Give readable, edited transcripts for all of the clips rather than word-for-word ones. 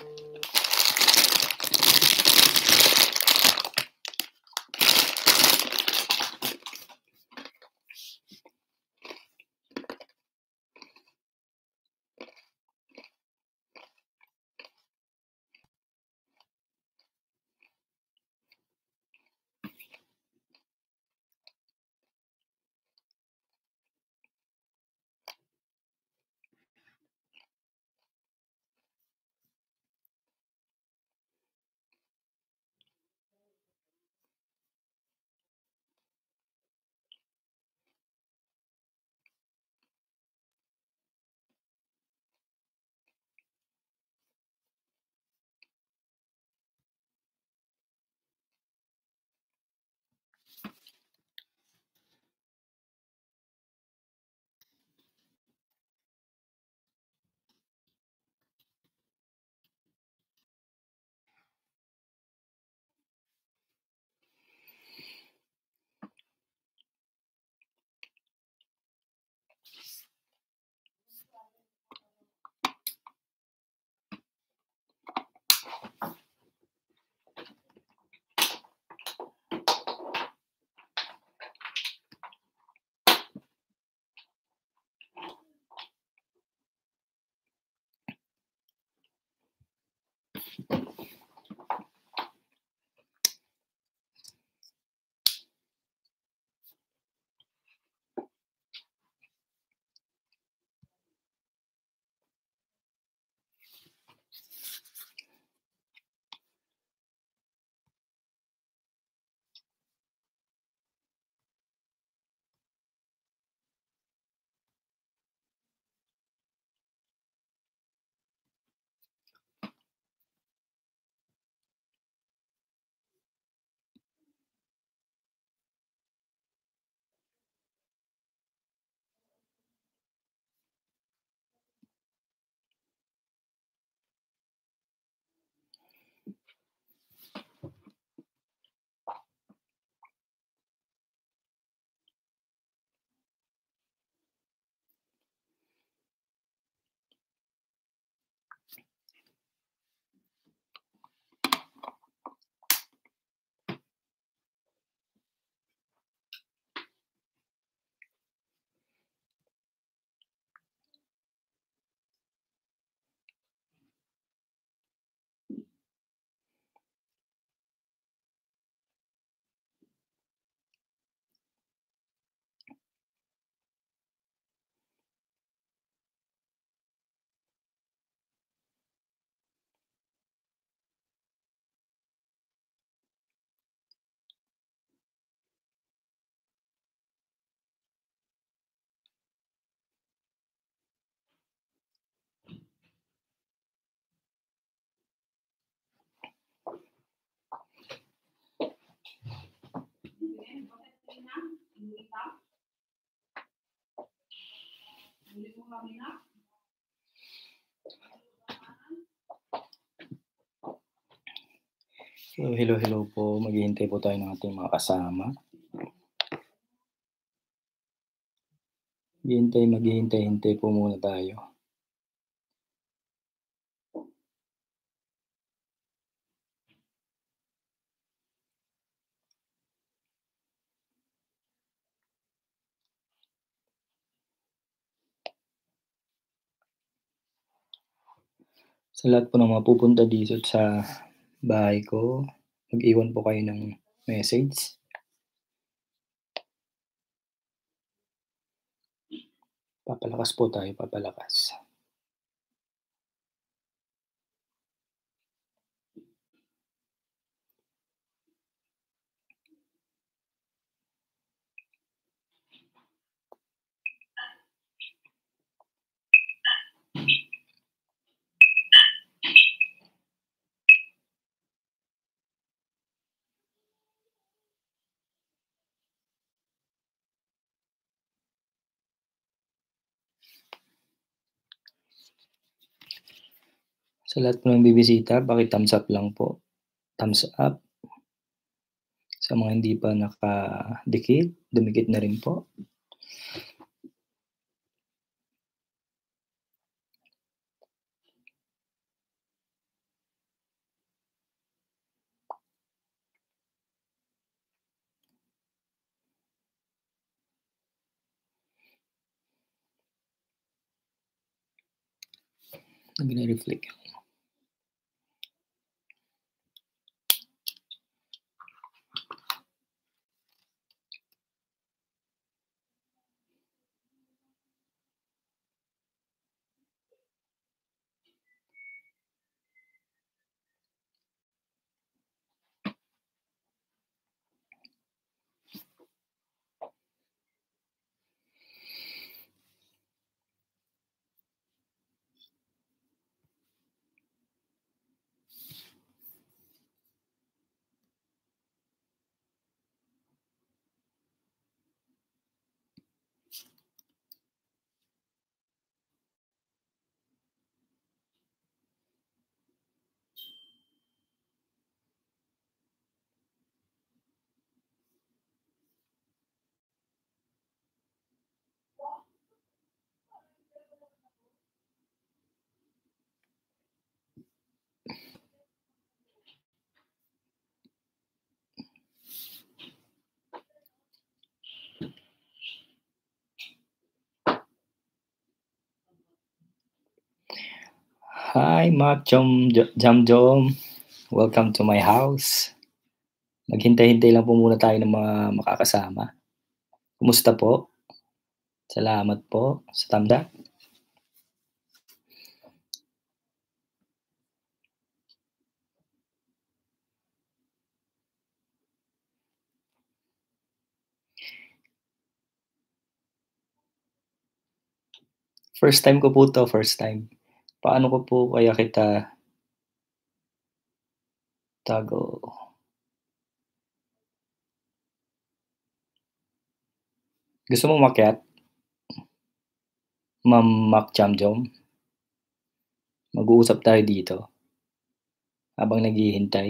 So, hello po. Maghihintay po tayo ng ating mga kasama. Maghihintay-hintay po muna tayo. Sa lahat po ng mga pupunta dito sa bahay ko, mag-iwan po kayo ng message. Papalakas po tayo, papalakas. Sa lahat po ng bibisita, paki-thumbs up lang po. Thumbs up. Sa mga hindi pa nakadikit, dumikit na rin po. Nagre-reflect. Hi, Mac Jamjom. Welcome to my house. Maghintay-hintay lang po muna tayo ng mga makakasama. Kumusta po? Salamat po sa tanda. First time ko po 'to, first time. Paano ko po kaya kita tago gusto mo umakyat, Ma'am Mac Jamjom? Mag-uusap tayo dito habang naghihintay.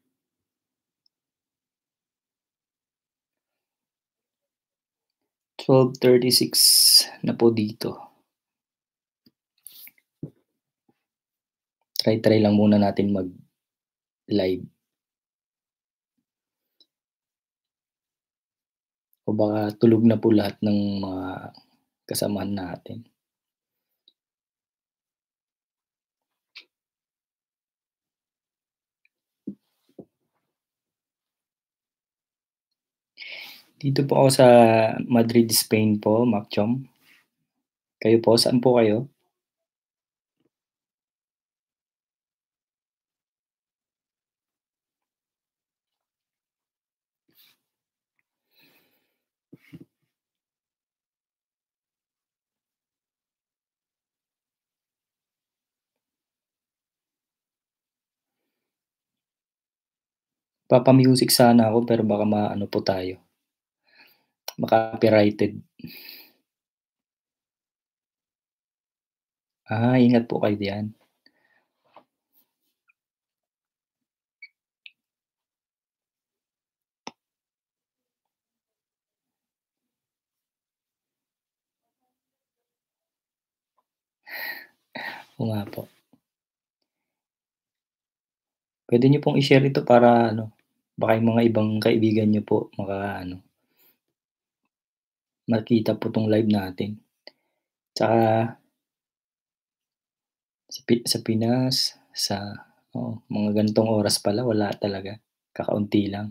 12:36 na po dito. Try-try lang muna natin mag-live. O baka tulog na po lahat ng mga kasamahan natin. Dito po ako sa Madrid, Spain po, Mac Jom. Kayo po, saan po kayo? Papa-music sana ako pero baka maano po tayo, ma-copyrighted. Ingat po kayo diyan. Oo nga po. Puwede niyo pong i-share ito para ano, baka yung mga ibang kaibigan niyo po maka-ano, makita po 'tong live natin. Tsaka sa Pinas, sa mga ganitong oras pala wala talaga, kakaunti lang.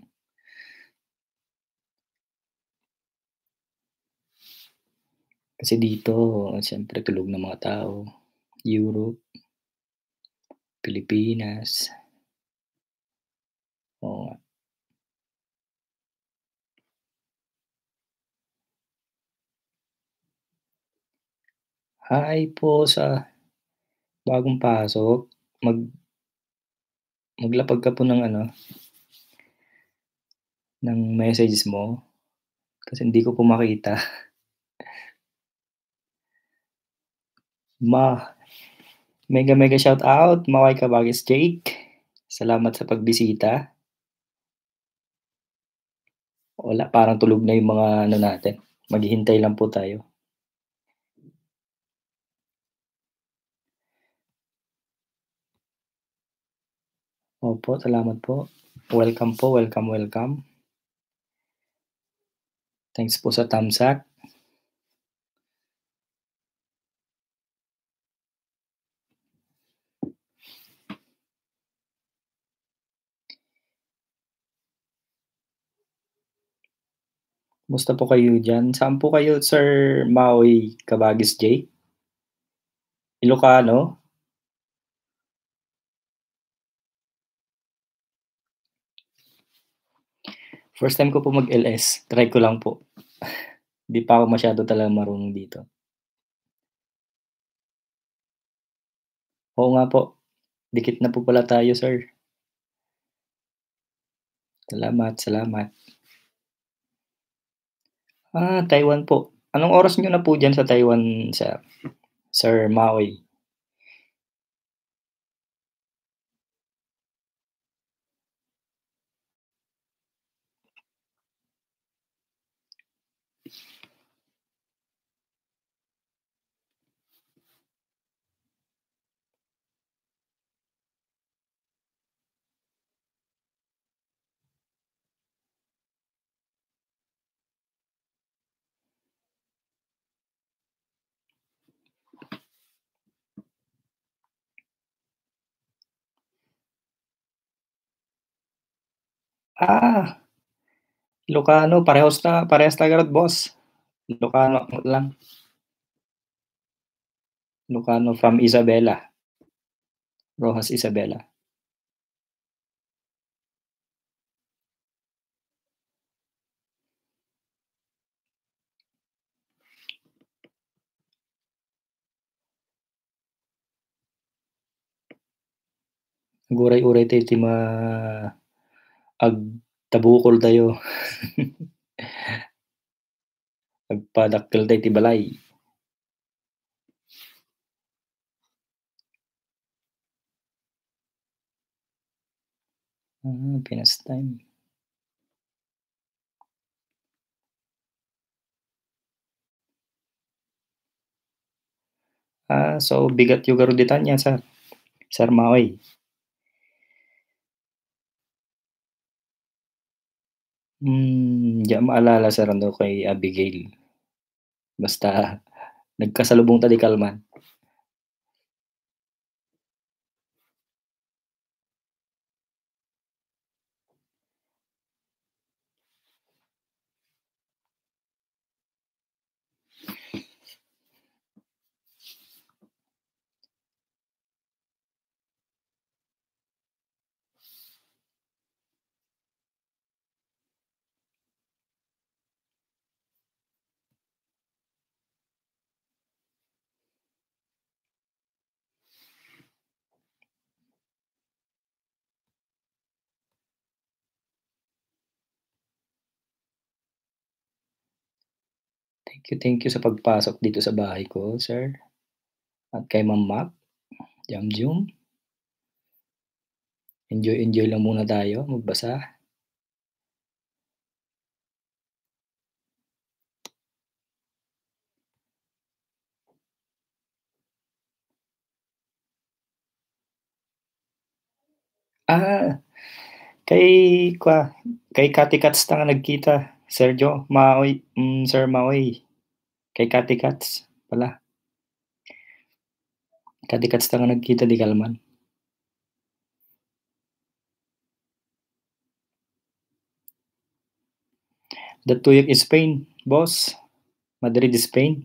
Kasi dito siyempre tulog na mga tao, Europe, Pilipinas, oo nga. Hi po sa bagong pasok, mag maglapag ka po ng ano, ng messages mo, kasi hindi ko po makita. Ma mega mega shoutout, Mawai Kabages Jake. Salamat sa pagbisita. Wala, parang tulog na yung mga ano natin, maghihintay lang po tayo. Opo, salamat po. Welcome po, welcome, welcome. Thanks po sa thumbs up. Kumusta po kayo diyan? Saan po kayo, Sir Maui Kabagis J? Ilocano? First time ko po mag-LS, try ko lang po. 'Di pa ako masyado talagang marunong dito. Oo nga po, dikit na po pala tayo, sir. Salamat, salamat. Taiwan po. Anong oras niyo na po diyan sa Taiwan, sir? Sir Maui? Ah, Ilocano, parehas tayo rod boss. Ilocano lang, Ilocano from Isabela, Roxas, Isabela. Naguray-uray tayo ti agtabukol tayo, agpadakkel tayo ti balay. Pinas time. So bigat yung garuditan niya, Sir Maui. Di maalala sir ano kay Abigail, basta nagkasalubong ta di kalman. Thank you sa pagpasok dito sa bahay ko, sir, at kay Ma'am Mac, Jamjum. Enjoy lang muna tayo magbasa. Ah, kay kay Cathy Cats ta nga nagkita, Sir Maui, kay Cathy Cats pala. Cathy Cats ta nga nagkita di kalman. That tuyok is Spain, boss. Madrid, Spain.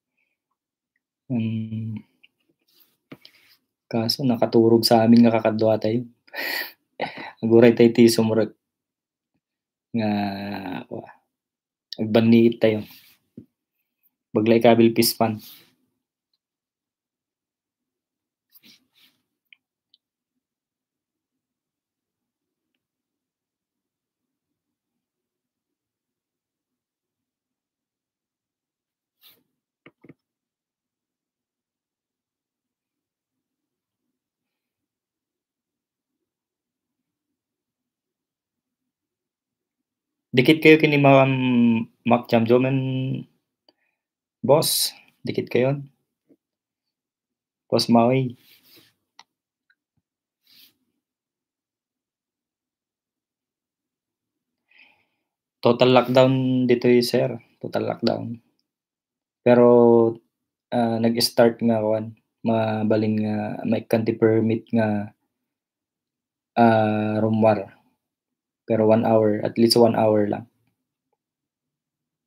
Kaso nakaturog sa'min nga kakadwa tayo. Naguray tayo ti sumurot nga agbanliit tayo. Baglay kabil pispan. Dikit kayo kini Ma'am Mac Jamjomen, boss. Dikit kayo. Boss Maui. Total lockdown dito sir. Total lockdown. Pero nag-start nga kuan mabalin nga may kanti permit nga room war. Pero 1 hour, at least 1 hour lang.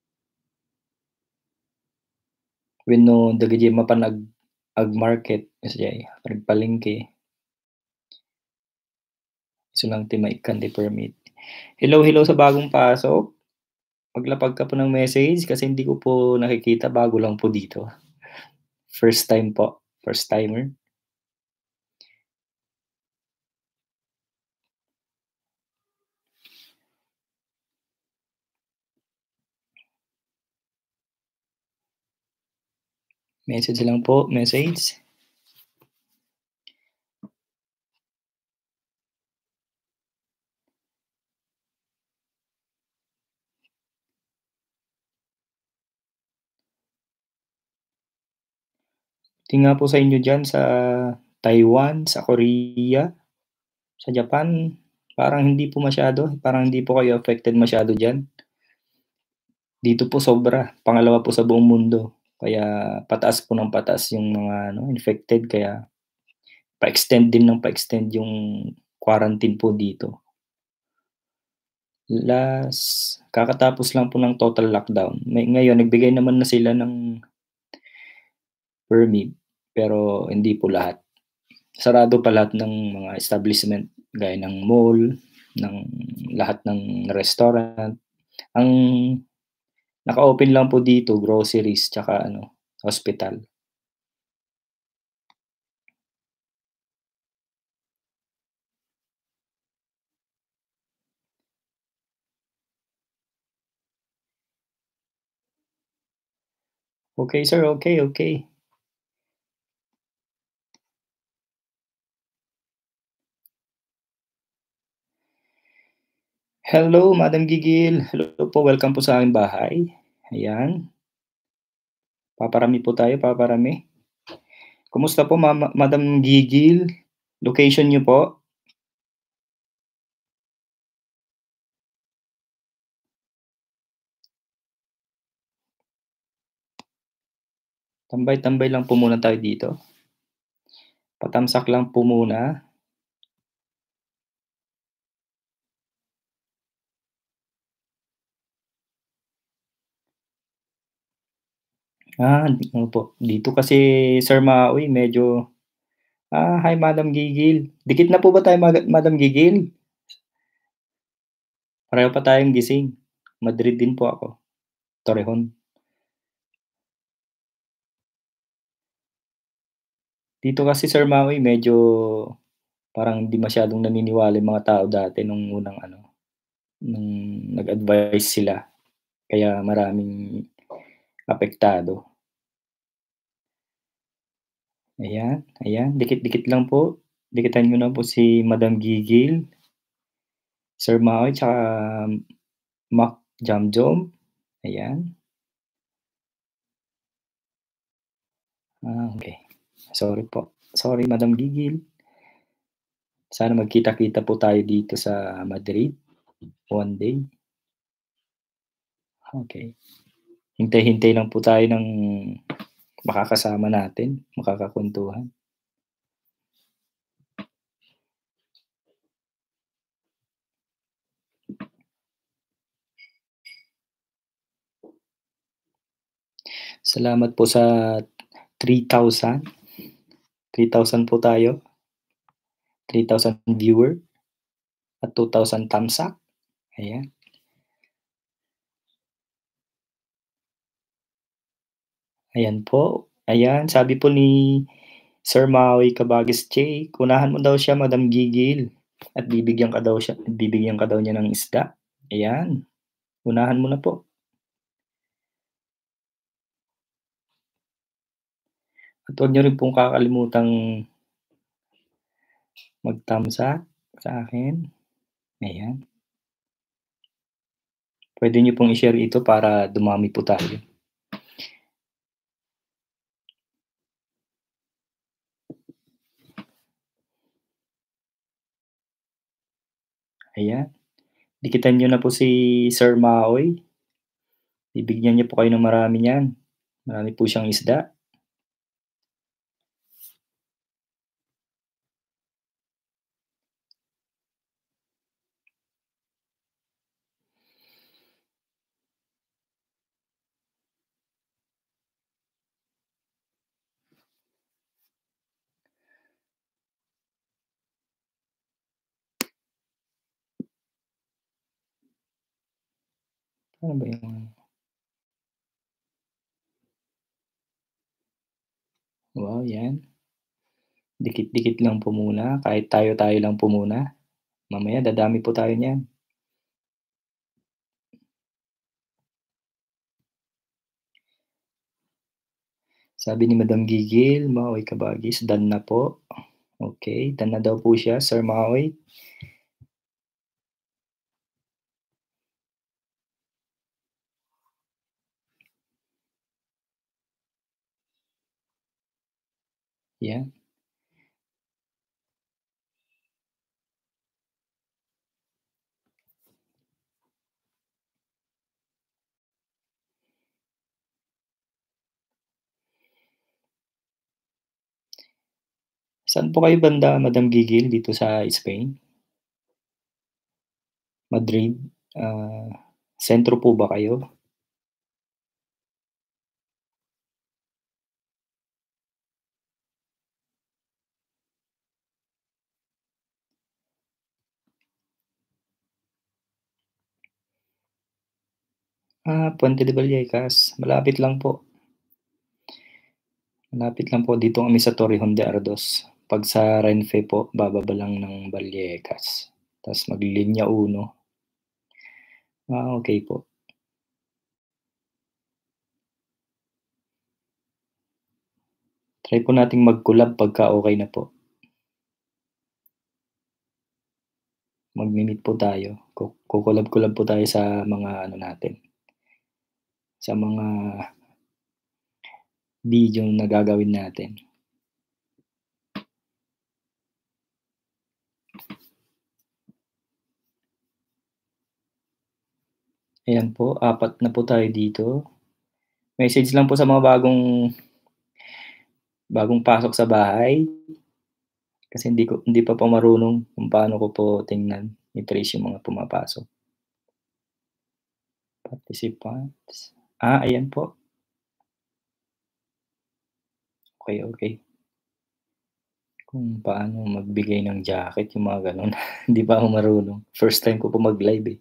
Wenno dagiti mapan ag-market kasjay agpalengke, isu lang ti maikkan ti permit. Hello, hello sa bagong pasok. Maglapag ka po ng message kasi hindi ko po nakikita, bago lang po dito. First time po, first timer. Message lang po, message. Buti nga po sa inyo diyan sa Taiwan, sa Korea, sa Japan, parang hindi po masyado, parang hindi po kayo affected masyado diyan. Dito po sobra, pangalawa po sa buong mundo. Kaya pataas po ng pataas yung mga ano, infected, kaya pa-extend din ng pa-extend yung quarantine po dito. Kakatapos lang po ng total lockdown. Ngayon nagbigay naman na sila ng permit, pero hindi po lahat. Sarado pa lahat ng mga establishment gaya ng mall, ng lahat ng restaurant. Ang naka-open lang po dito groceries tsaka ano, hospital. Okay sir, okay, okay. Hello Madam Gigil, hello po, welcome po sa aking bahay. Ayan, paparami po tayo, paparami. Kumusta po Madam Gigil? Location niyo po? Tambay-tambay lang po muna tayo dito. Patamsak lang po muna. Ano po, dito kasi Sir Maui medyo hi Madam Gigil. Dikit na po ba tayo Madam Gigil? Pareho pa tayong gising. Madrid din po ako, Torrejon. Dito kasi Sir Maui medyo parang hindi masyadong naniniwala yung mga tao dati nung unang ano, nung nag-advice sila, kaya maraming apektado. Ayan, ayan, dikit-dikit lang po. Dikitan niyo na po si Madam Gigil, Sir Maui, tsaka Mac Jamjom. Ayan. Okey. Sorry po. Sorry Madam Gigil. Sana magkita-kita po tayo dito sa Madrid one day. Okey. Hintay-hintay lang po tayo ng makakasama natin, makakakuwentuhan. Salamat po sa 3,000. 3,000 po tayo, 3,000 viewer at 2,000 thumbs up. Ayan, ayan po. Ayan, sabi po ni Sir Maui Cabagis J, unahan mo daw siya Madam Gigil at bibigyan ka daw niya ng isda. Ayan, unahan mo na po. At huwag niyo rin pong kakalimutang mag-thumbs up sa akin. Ayan, puwede niyo pong i-share ito para dumami po tayo. Ayan, dikitan niyo na po si Sir Maui, bibigyan niya po kayo ng marami niyan. Marami po siyang isda. Ano ba yung wow, 'yan. Dikit-dikit lang po muna, kahit tayo-tayo lang po muna. Mamaya dadami po tayo niyan. Sabi ni Madam Gigil, Maui Kabagis, done na po. Okey, done na daw po siya, Sir Maui. 'Yan. Saan po kayo banda, Madam Gigil, dito sa Spain? Madrid? Ah, sentro po ba kayo? Puente de Vallecas, malapit lang po dito kami sa Torrejon de Ardoz. 'Pag sa Renfe po, bababa lang ng Vallecas, ta's maglilinya 1. Okey po. Try po nating mag-collab pagka okey na po. Magme-meet po tayo, ko-collab-collab po tayo sa mga ano natin, sa mga video na gagawin natin. Ayan po, 4 na po tayo dito. Message lang po sa mga bagong pasok sa bahay, kasi hindi pa po marunong kung paano ko po tingnan, i-trace yung mga pumapasok. Participants, ayan po. Okey, okey. Kung paano magbigay ng jacket, yung mga gano'n. Hindi pa ako marunong. First time ko po mag-live, eh.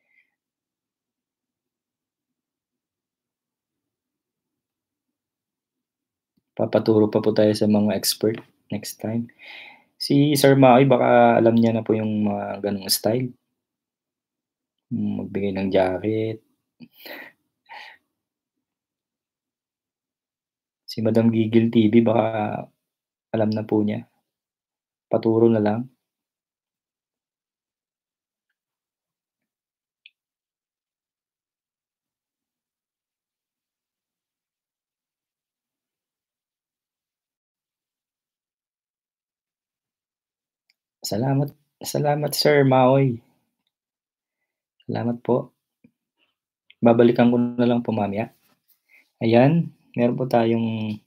Papaturo pa po tayo sa mga expert next time. Si Sir Maki baka alam niya na po yung mga gano'ng style, yung magbigay ng jacket. Si Madam Gigil TV baka alam na po niya, paturo na lang. Salamat salamat Sir Maoy, salamat po. Babalikan ko na lang po mamaya. Ayan, meron po tayong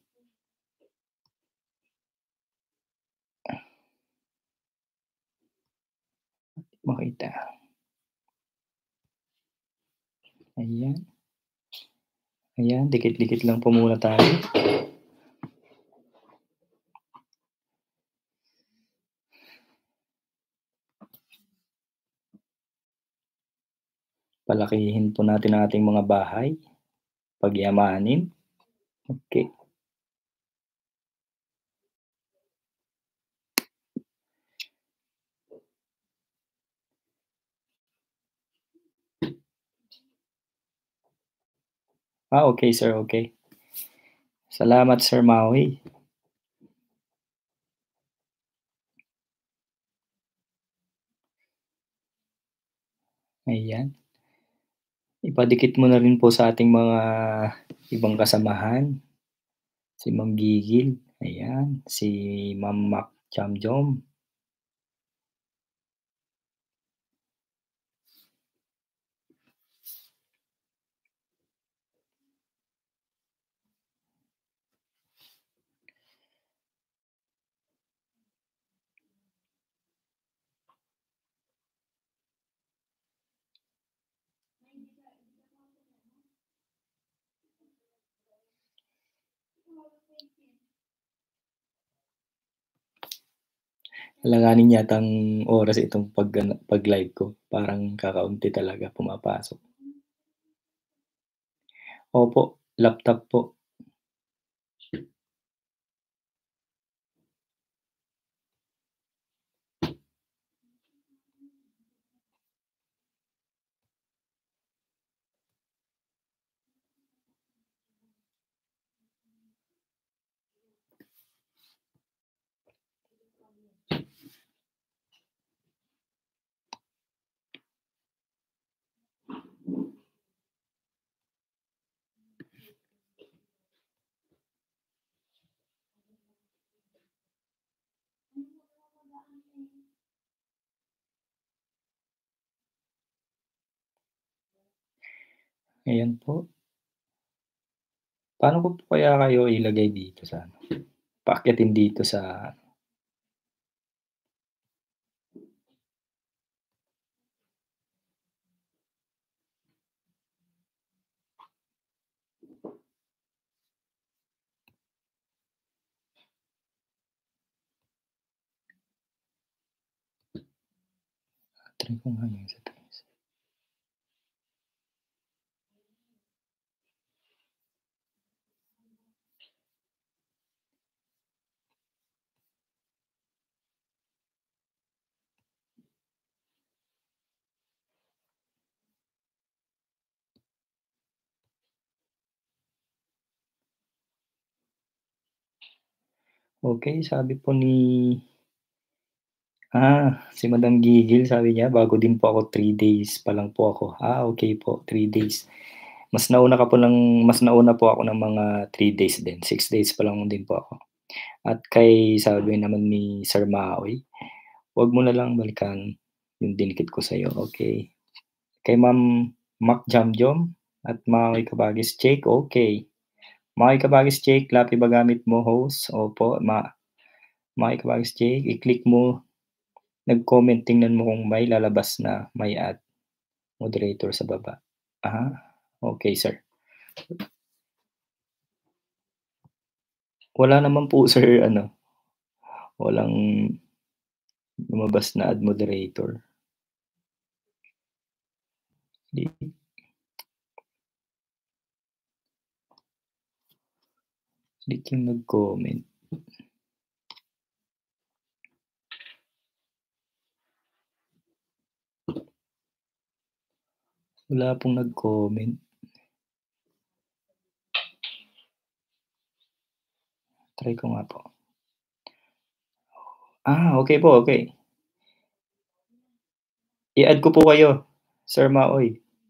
makita. Ayan, ayan, dikit-dikit lang po muna tayo. Palakihin po natin ang ating mga bahay, pagyamanin. Okey. Okey sir, okey. Salamat Sir Maui. Ayan, ipadikit mo na rin po sa ating mga ibang kasamahan, si Ma'am Gigil, ayan, si Ma'am Mac Jamjom. Alanganin yatang oras itong pag-ano, pag-live ko, parang kakaunti talaga pumapasok. Opo, laptop po. Ayan po. Paano ko po kaya kayo ilagay dito sa ano, paakyatin dito sa try ko nga yung sa taas. Okey, sabi po ni si Madam Gigil sabi niya bago din po ako 3 days pa lang po ako. Okey po 3 days. Mas nauna po ako ng mga 3 days din, 6 days pa lang din po ako. At kay sabi naman ni Sir Maoy, "Wag mo na lang balikan yung dinikit ko sa'yo." Okey. Kay Ma'am Mac Jamjom at Maoy Kabagis Jake, okey. Maoy Kabagis Jake, Lapi ba gamit mo host? Opo, Maoy Kabagis Jake, i-click mo nag-comment, tingnan mo kung may lalabas na may add moderator sa baba. Okey sir. Wala naman po sir ano, walang lumabas na add moderator. 'Di click yung nag-comment. Wala pong nag-comment. Try ko nga po. Okey po, okey. I-add ko po kayo, Sir Maoy.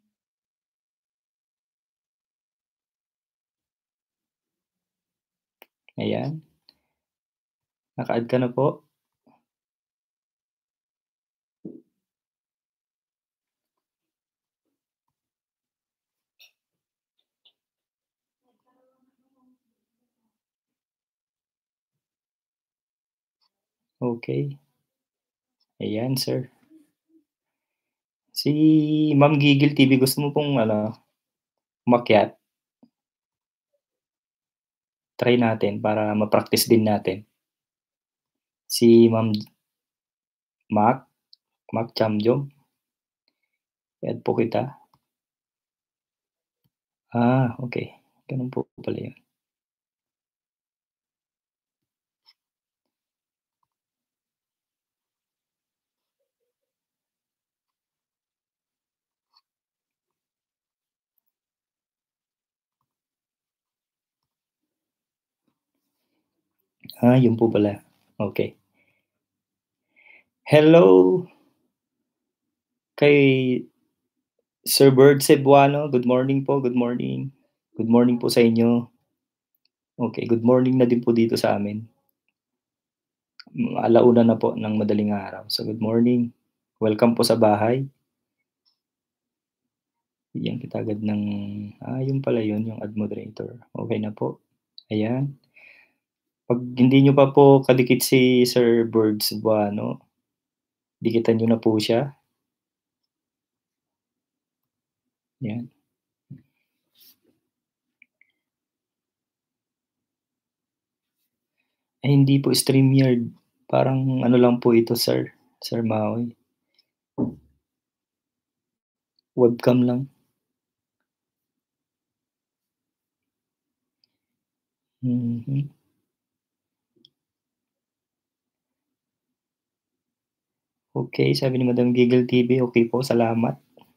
Ayan, naka-add ka na po. Okey. Ayan sir. Si Ma'am Gigil TV gusto mo pong ano, umakyat? Try natin para ma-practice din natin. Si Ma'am Mac, Mac Jamjom, i-add po kita. Okey. Gano'n po pala 'yun. Yun po pala. Okey. Hello kay Sir Bird Cebuano, good morning po, good morning. Good morning po sa inyo. Okey, good morning na din po dito sa amin. 1:00 na po ng madaling araw. So, good morning. Welcome po sa bahay. Bigyan kita agad ng yun pala yun, yung add moderator. Okey na po, ayan. 'Pag hindi niyo pa po kadikit si Sir Bird Cebuano, dikitan niyo na po siya. 'Yan. Hindi po StreamYard, parang ano lang po ito Sir Maui, webcam lang. Mhm. Okey, sabi ni Madam Giggle TV, okey po, salamat.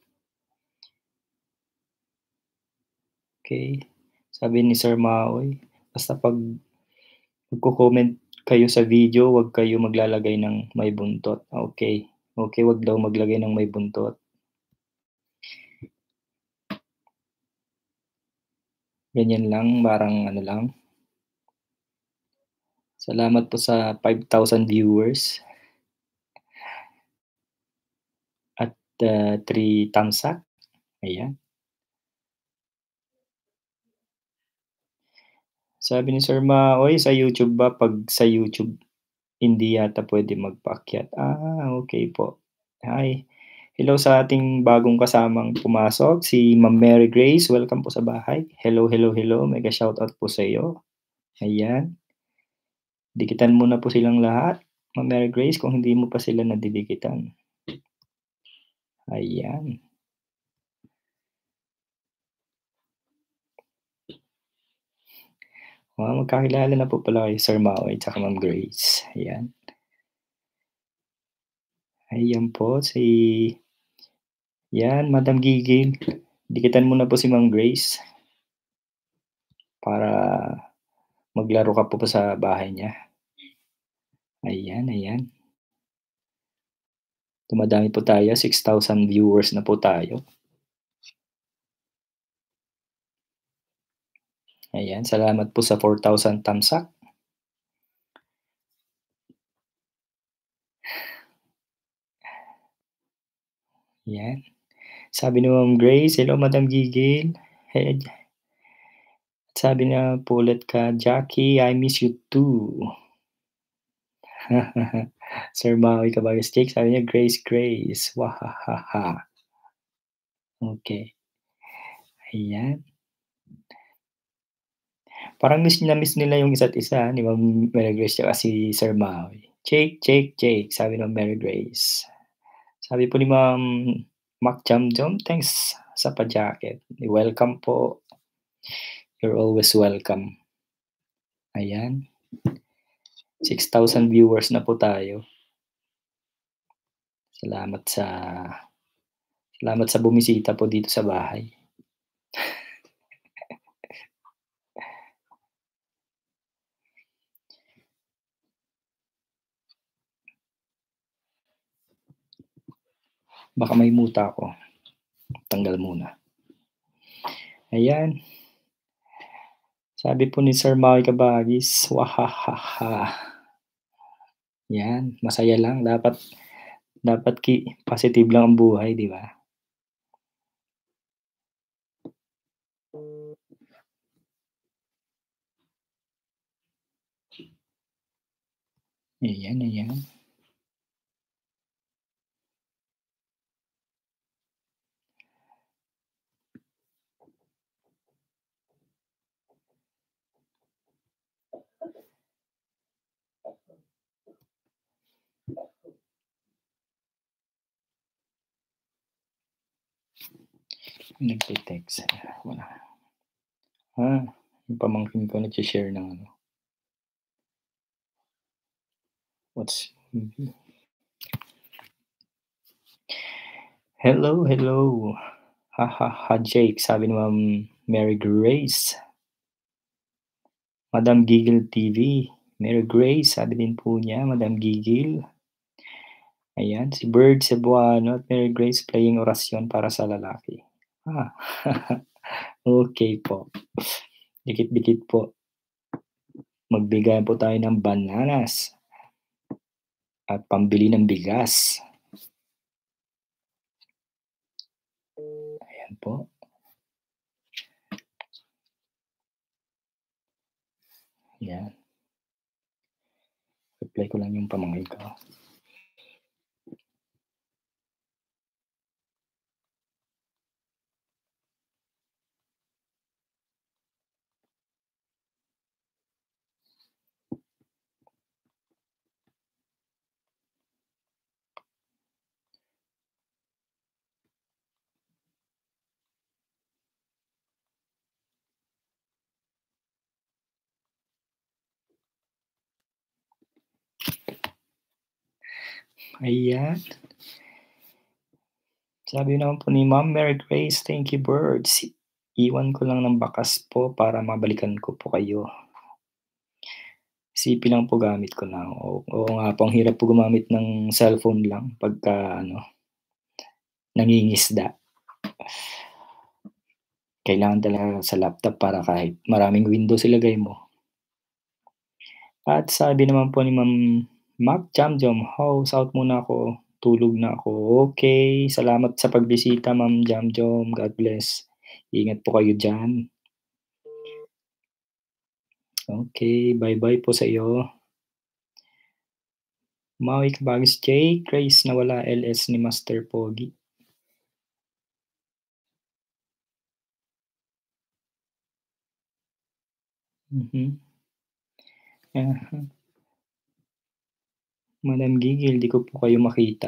Okey. Sabi ni Sir Maoy, basta 'pag magko-comment kayo sa video, 'wag kayo maglalagay ng may buntot. Okey. Okey, 'wag daw maglagay ng may buntot. Ganyan lang, parang ano lang. Salamat po sa 5,000 viewers at, 3 thumbs up, ayan. Sabi ni Sir Maoy, sa YouTube ba, 'pag sa YouTube hindi yata puwede magpaakyat. Okey po. Hi, hello sa ating bagong kasamang pumasok, si Ma'am Mary Grace, welcome po sa bahay. Hello, hello, hello, mega shoutout po sa iyo. Ayan, dikitan mo na po silang lahat, Ma'am Mary Grace, kung hindi mo pa sila nadidikitan. Ayan. Magkakilala na po pala kayo Sir Maoy tsaka Ma'am Grace, ayan. Ayan po si 'yan Madam Gigil, dikitan mo na po si Ma'am Grace para maglaro ka po sa bahay niya. Ayan, ayan. Dumadami po tayo, 6,000 viewers na po tayo. Ayan, salamat po sa 4,000 thumbs up. 'Yan. Sabi ni Ma'am Grace, "Hello Madam Gigil." Hey, sabi niya po ulit ka, "Jackie, I miss you too." Sir Maui Caballos Jake, sabi niya, "Grace, Grace, wahahaha." Okey, ayan. Parang miss na miss nila yung isa't isa ni Ma'am Mary Grace tsaka si Sir Maui. "Jake, Jake, Jake," sabi ng Mary Grace. Sabi po ni Ma'am Mac Jamjam, "Thanks sa pa-jacket." Welcome po. You're always welcome. Ayan, 6,000 viewers na po tayo. Salamat sa salamat sa bumisita po dito sa bahay. Baka may muta ako, tanggal muna. Ayan, sabi po ni Sir Maui Kabagis, "Wahahaha." 'Yan, masaya lang dapat dapat positive lang ang buhay, 'di ba? Ayan, ayan. Nagte-text, wala. Yung pamangkin ko nagse-share ng ano, what's "Hello, hello. Hahaha, Jake," sabi ni Ma'am Mary Grace. Madam Giggle TV, Mary Grace, sabi din po niya, Madam Giggle. Ayan, si Bird Cebuano at Mary Grace playing orasyon para sa lalaki. Ah, okey po. Dikit-dikit po. Magbigay po tayo ng bananas at pambili ng bigas. Ayan po. Ayan. Reply ko lang yung pamangkin ko. Ayan. Sabi naman po ni Ma'am Mary Grace, "Thank you birds. Iwan ko lang ng bakas po para mabalikan ko po kayo. CP lang po gamit ko na." Oo nga po, ang hirap po gumamit ng cellphone lang pagka ano, nangingisda. Kailangan talaga sa laptop para kahit maraming windows ilagay mo. At sabi naman po ni Ma'am Mac Jamjam, "House out muna ako, tulog na ako." Okey, salamat sa pagbisita Ma'am Jamjam, God bless. Ingat po kayo diyan. Okey, bye-bye po sa iyo. Maui Kabagis J, Grace nawala LS ni Master Pogi. Mhm, aha. Madam Gigil, 'di ko po kayo makita.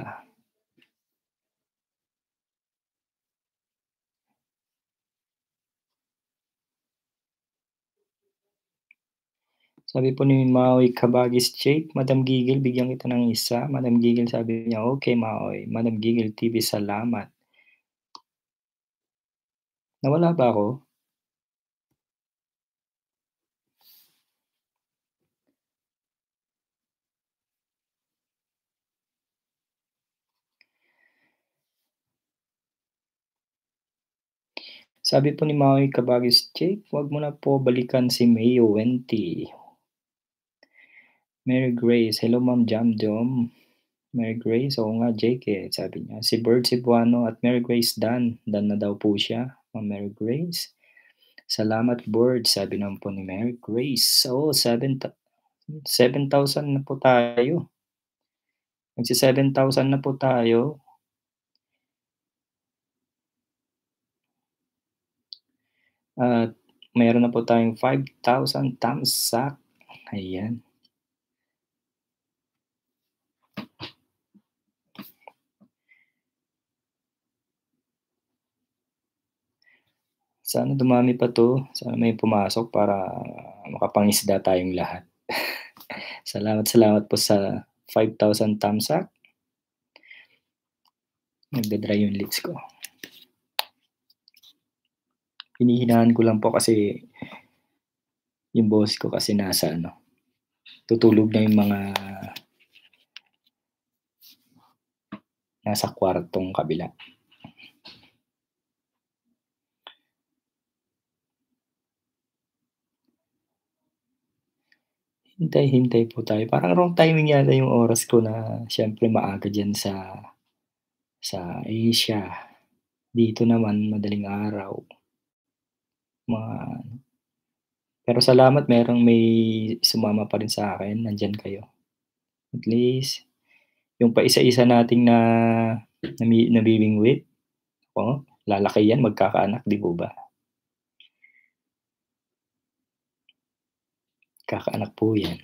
Sabi po ni Maui Kabagis Jake, "Madam Gigil, bigyan kita ng isa." Madam Gigil sabi niya, "Okey Maui." Madam Gigil TV, salamat. Nawala ba ako? Sabi po ni Maui Kabagis Jake, "Wag mo na po balikan si Mayo Wenti." Mary Grace, "Hello Ma'am Jamjom." Mary Grace, "Oo nga Jake, eh," sabi niya. Si Bird Cebuano at Mary Grace Dan. Dan na daw po siya, Ma'am Mary Grace. "Salamat Bird," sabi naman po ni Mary Grace. Oo, 7,000 na po tayo. Magse-7,000 na po tayo at meron na po tayong 5,000 thumbs up, ayan. Sana dumami pa 'to, sana may pumasok para makapangisda tayong lahat. Salamat po sa 5,000 thumbs up. Nagda-dry yung lips ko. Hinihinahan ko lang po kasi yung boses ko kasi nasa ano, tutulog na yung mga nasa kwartong kabila. Hintay-hintay po tayo. Parang wrong timing yata yung oras ko na siyempre maaga diyan sa Asia. Dito naman madaling araw, mga pero salamat may sumama pa rin sa'kin, nandiyan kayo. At least yung paisa-isa nating nabibingwit, oh, lalaki yan magkakaanak 'di po ba? Kakaanak po yan.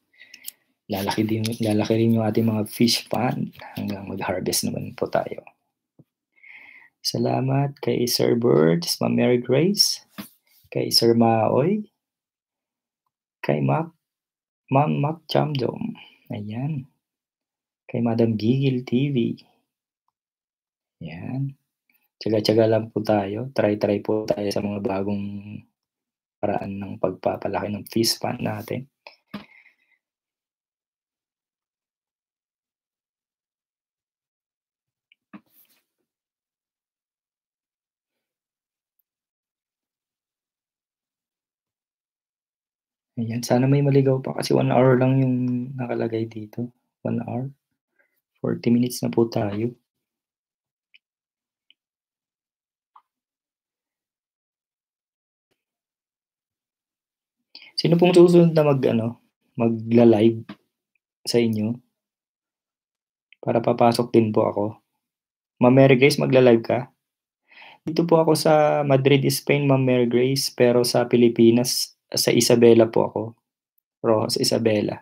Lalaki rin yung ating mga fish pond hanggang mag-harvest naman po tayo. Salamat kay Sir Birds, Ma'am Mary Grace, kay Sir Maoy, kay Ma'am Mac Jamjom, ayan, kay Madam Gigil TV, 'yan. Tiyaga-tiyaga lang po tayo, try-try po tayo sa mga bagong paraan ng pagpapalaki ng fish pond natin. Ayan, sana may maligaw pa kasi 1 hour lang yung nakalagay dito, 1 hour, 40 minutes na po tayo. Sino pong susunod na mag-ano, magla-live sa inyo para papasok din po ako? Ma'am Mary Grace, magla-live ka? Dito po ako sa Madrid, Spain, Ma'am Mary Grace, pero sa Pilipinas, sa Isabela po ako, Roxas Isabela.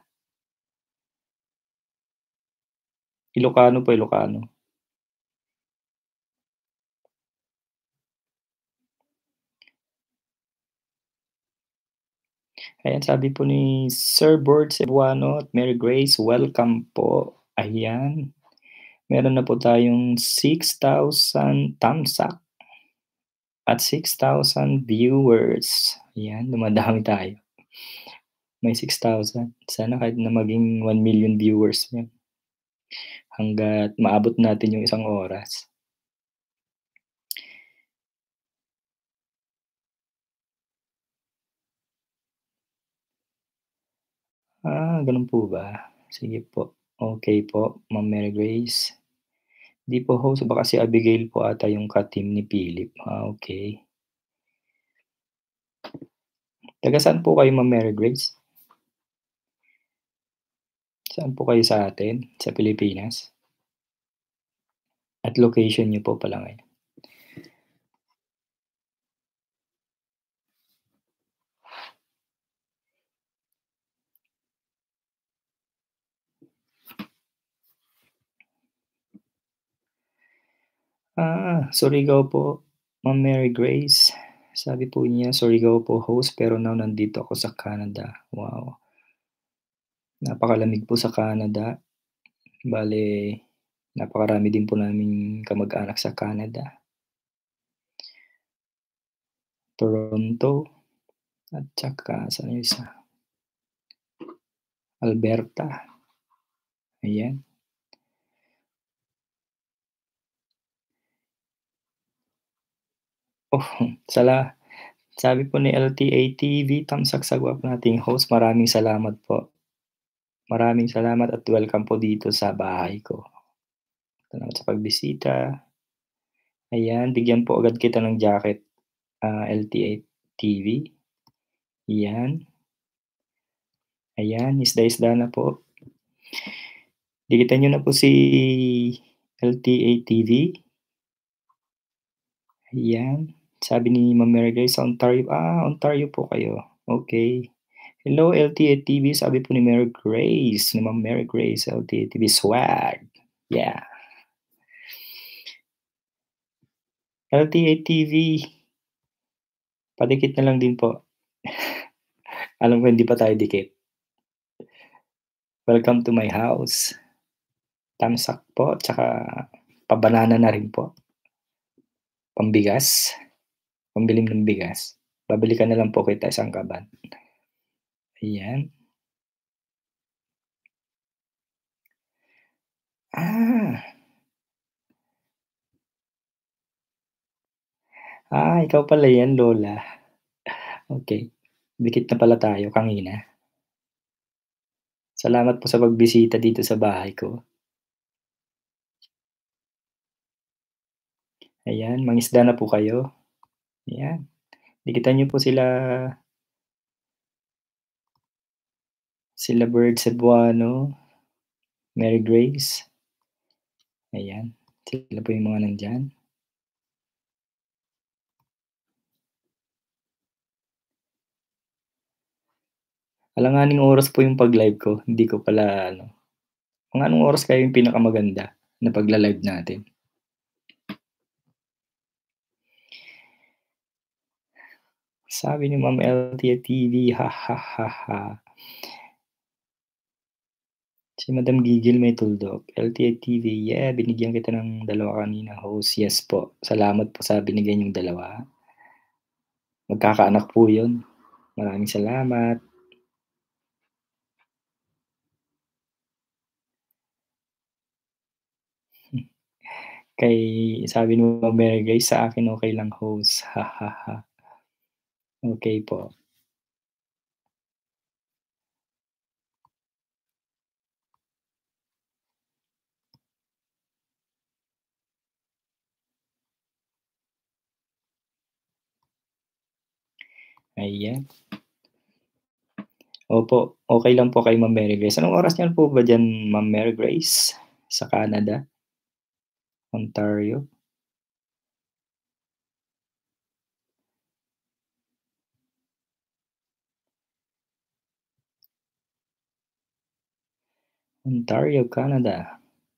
Ilocano po, Ilocano. Ayan, sabi po ni Sir Bort Cebuano at Mary Grace, welcome po. Ayan. Meron na po tayong 6,000 thumbs up at 6,000 viewers. Ayan, dumadami tayo. May 6,000. Sana kahit na maging 1,000,000 viewers 'yan hangga't maabot natin yung isang oras. Gano'n po ba? Sige po. Okey po, Ma'am Mary Grace. 'Di po host, baka si Abigail po ata yung ka-team ni Philip. Okey. Taga saan po kayo, Ma'am Mary Grace? Saan po kayo sa atin, sa Pilipinas? At location niyo po pala ngayon? Surigao po, Ma'am Mary Grace. Sabi po niya Surigao po host, pero now nandito ako sa Canada. Wow, napakalamig po sa Canada. Bale, napakarami din po naming kamag-anak sa Canada, Toronto, at tsaka saan yung isa, Alberta, ayan. Oh, sala sabi po ni LTA TV, tamsak sagwa po nating host, maraming salamat po. Maraming salamat at welcome po dito sa bahay ko. Salamat sa pagbisita. Ayan, bigyan po agad kita ng jacket, LTA TV. Ayan, ayan, isda-isda na po. Dikitan niyo na po si LTA TV. Ayan, sabi ni Ma'am Mary Grace sa Ontario. Ontario po kayo. Okay. Hello LTA TV, sabi po ni Mary Grace, ni Ma'am Mary Grace, LTA TV swag. Yeah. LTA TV, padikit na lang din po. Alam ko hindi pa tayo dikit. Welcome to my house. Tamsak po, tsaka pa-banana na rin po. Pambigas, pambili ng bigas. Babili ka na lang po kita isang kaban. Ayan. Ah, ikaw pala 'yan, Lola. Okey, dikit na pala tayo kanina. Salamat po sa pagbisita dito sa bahay ko. Ayan, mangisda na po kayo. Ayan, dikitan niyo po sila Bird Cebuano, Mary Grace, ayan, sila po yung mga nandiyan. Alanganing oras po yung pag-live ko, hindi ko pala ano, mga anong oras kaya yung pinakamaganda na pagla-live natin? Sabi ni Ma'am LTT TV, ha, ha, ha, ha. Si Madam Gigil may tuldok, LTT TV, yeah, binigyan kita ng dalawa kanina host. Yes po, salamat po sa binigay niyong dalawa. Magkakaanak po yun. Maraming salamat. Kay sabi ni Ma'am Mary Grace, sa akin okey lang host, ha, ha, ha. Okey po. Ayan. Opo, okey lang po kay Ma'am Mary Grace. Anong oras niyo po ba diyan, Ma'am Mary Grace, sa Canada, Ontario? Ontario, Canada.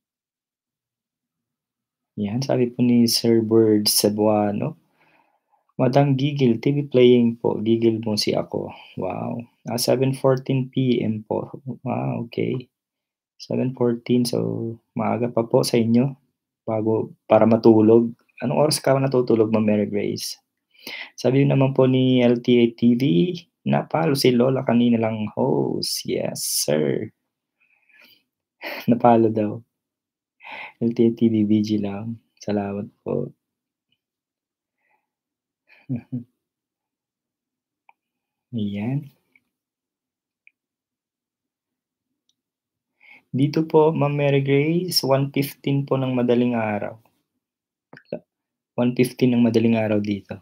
Yan, sabi po ni Sir Bird Cebuano, "Madam Gigil, TV playing po, gigil mo si ako." Wow, 7:14 PM po. Okey. 7:14 so maaga pa po sa inyo para matulog. Anong oras ka natutulog, Ma'am Mary Grace? Sabi naman po ni LTA TV, napalo si Lola kanina lang host. Yes, sir. Napalo daw. LTA TV BG lang. Salamat po. Ayan. Dito po, Ma'am Mary Grace, 1:15 po ng madaling araw. 1:15 ng madaling araw dito.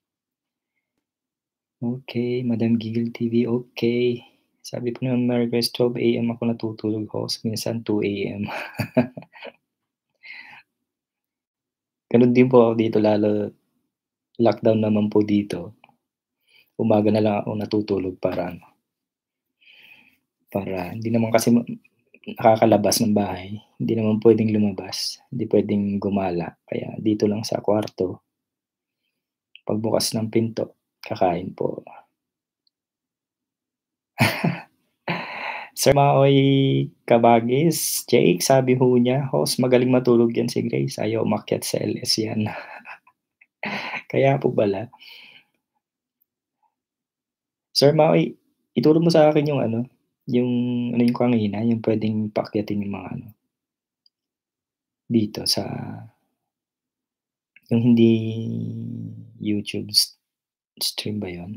Okay, Madam Giggle TV, okay. Sabi po ni Ma'am Mary Grace, 12 AM ako natutulog host, minsan 2 AM. Gano'n din po ako dito lalo lockdown naman po dito. Umaga na lang ako natutulog para hindi naman kasi nakakalabas ng bahay, hindi naman puwedeng lumabas, hindi puwedeng gumala, kaya dito lang sa kwarto, pagbukas ng pinto, kakain po. Sir Maoy Kabagis, Jake, sabi ho niya, "Host magaling matulog 'yan si Grace, ayaw umakyat sa LS 'yan." Kaya po pala. Sir Maoy, ituro mo sa akin yung ano, yung ano yung kanina, yung puwedeng paakyatin yung mga ano, dito sa yung hindi YouTube stream ba yun?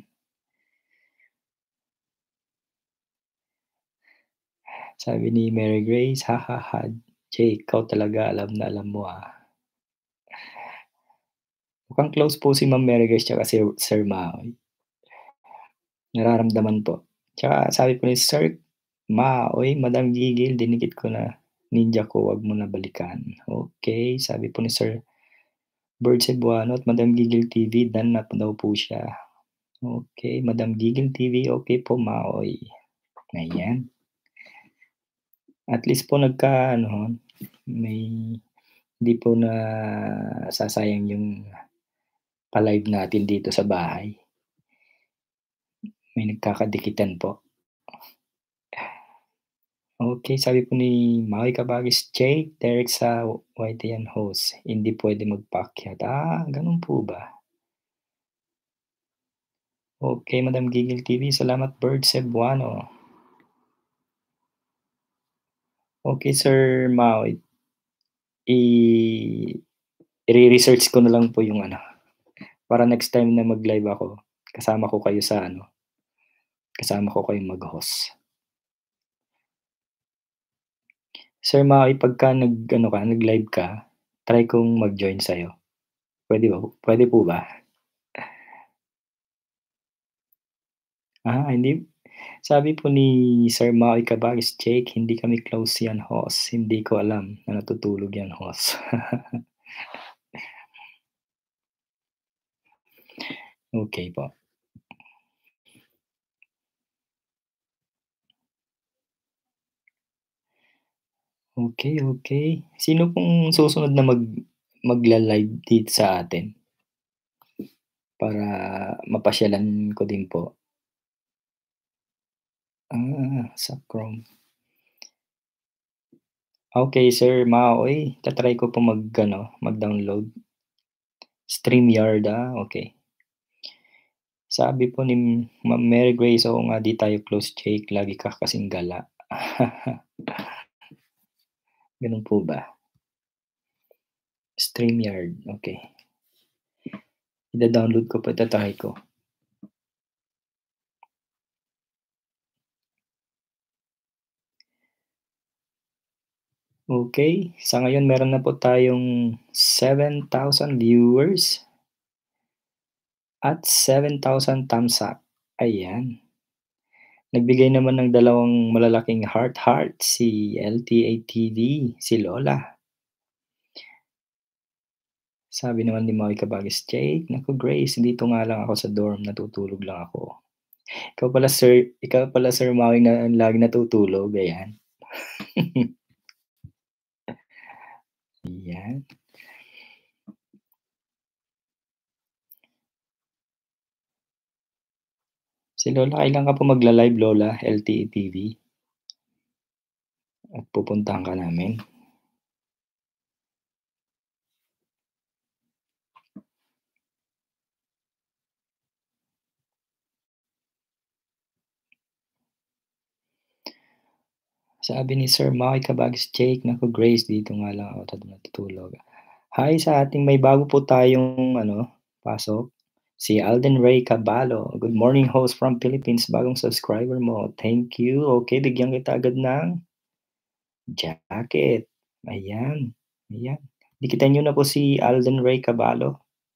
Sabi ni Mary Grace, "Ha, ha, ha, Jake ikaw talaga alam na alam mo, ah." Mukhang close po si Ma'am Mary Grace tsaka si Sir Maoy, nararamdaman po. Tsaka sabi po ni Sir Maoy, "Madam Gigil dinikit ko na, ninja ko 'wag mo na balikan." Okey, sabi po ni Sir Bird Cebuano at Madam Gigil TV, done na daw po siya. Okey, Madam Gigil TV, okey po Maoy. Ayan, at least po nagka-ano, may hindi po nasasayang yung pa-live natin dito sa bahay. May nagkakadikitan po. Okay, sabi po ni Maui Kabagis, "Jake, Derek sa YTN host, hindi puwede magpaakyat." Gano'n po ba? Okay, Madam Gigil TV, salamat Bird Cebuano. Okay, Sir Maui, i ire-research ko na lang po yung ano, para next time na mag-live ako, kasama ko kayo sa ano, kasama ko kayong mag-host. Sir Maui, pagka nag-ano ka, nag-live ka, try kong mag-join sa'yo. Puwede po ba? Hindi. Sabi po ni Sir Maui Cabagis, "Jake, hindi kami close 'yan host, hindi ko alam na natutulog 'yan host." Okey po. Okey. Sino pong susunod na magla-live dito sa atin para mapasyalan ko din po? Sa Chrome. Okey, Sir Maui, ta-try ko po mag-ano, mag-download. StreamYard, okey. Sabi po ni Ma'am Mary Grace, "Oo nga, 'di tayo close Jake, lagi ka kasing gala." Gano'n po ba? StreamYard, okey. Ida-download ko po, ita-try ko. Okey, sa ngayon meron na po tayong 7,000 viewers at 7,000 thumbs up, ayan. Nagbigay naman ng dalawang malalaking heart si LTA TV, si Lola. Sabi naman ni Maui Kabagis, "Jake, naku Grace, dito nga lang ako sa dorm, natutulog lang ako." Ikaw pala Sir Maui na laging natutulog, ayan. Ayan. Si Lola, kailan ka po magla-live Lola, LTE TV? at pupuntahan ka namin. Sabi ni Sir Maki Kabagis Jake, naku Grace, dito nga lang ako natutulog. Hi sa ating may bago po tayong pasok. Si Alden Ray Caballo. Good morning host from Philippines. Bagong subscriber mo. Thank you. Okay, bigyan kita agad ng jacket. Ayan. Ayan. Dikitan nyo na po si Alden Ray Caballo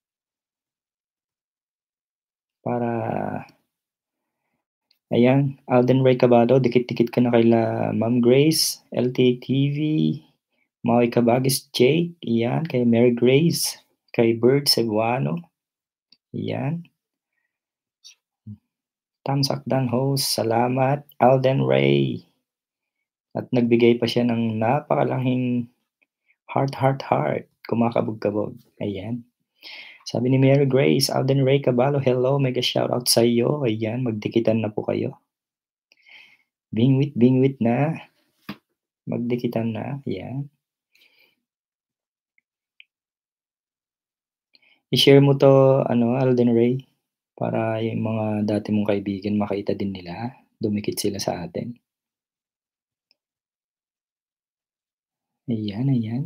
para ayan, Alden Ray Caballo, dikit-dikit ka na kaila Ma'am Grace, LTTV, Maui Kabagis Jake, iyan, kay Mary Grace, kay Bird Cebuano, iyan. Tamsakdan host, salamat Alden Ray. At nagbigay pa siya ng napakalanging heart, heart, heart, kumakabog-kabog, ayan. Sabi ni Mary Grace, Alden Ray Caballo, hello, mega shoutout sa iyo, ayan, magdikitan na po kayo. Bingwit, bingwit na. Magdikitan na, ayan. I-share mo 'to Alden Ray, para yung mga dati mong kaibigan makita din nila, dumikit sila sa atin. Ayan, ayan.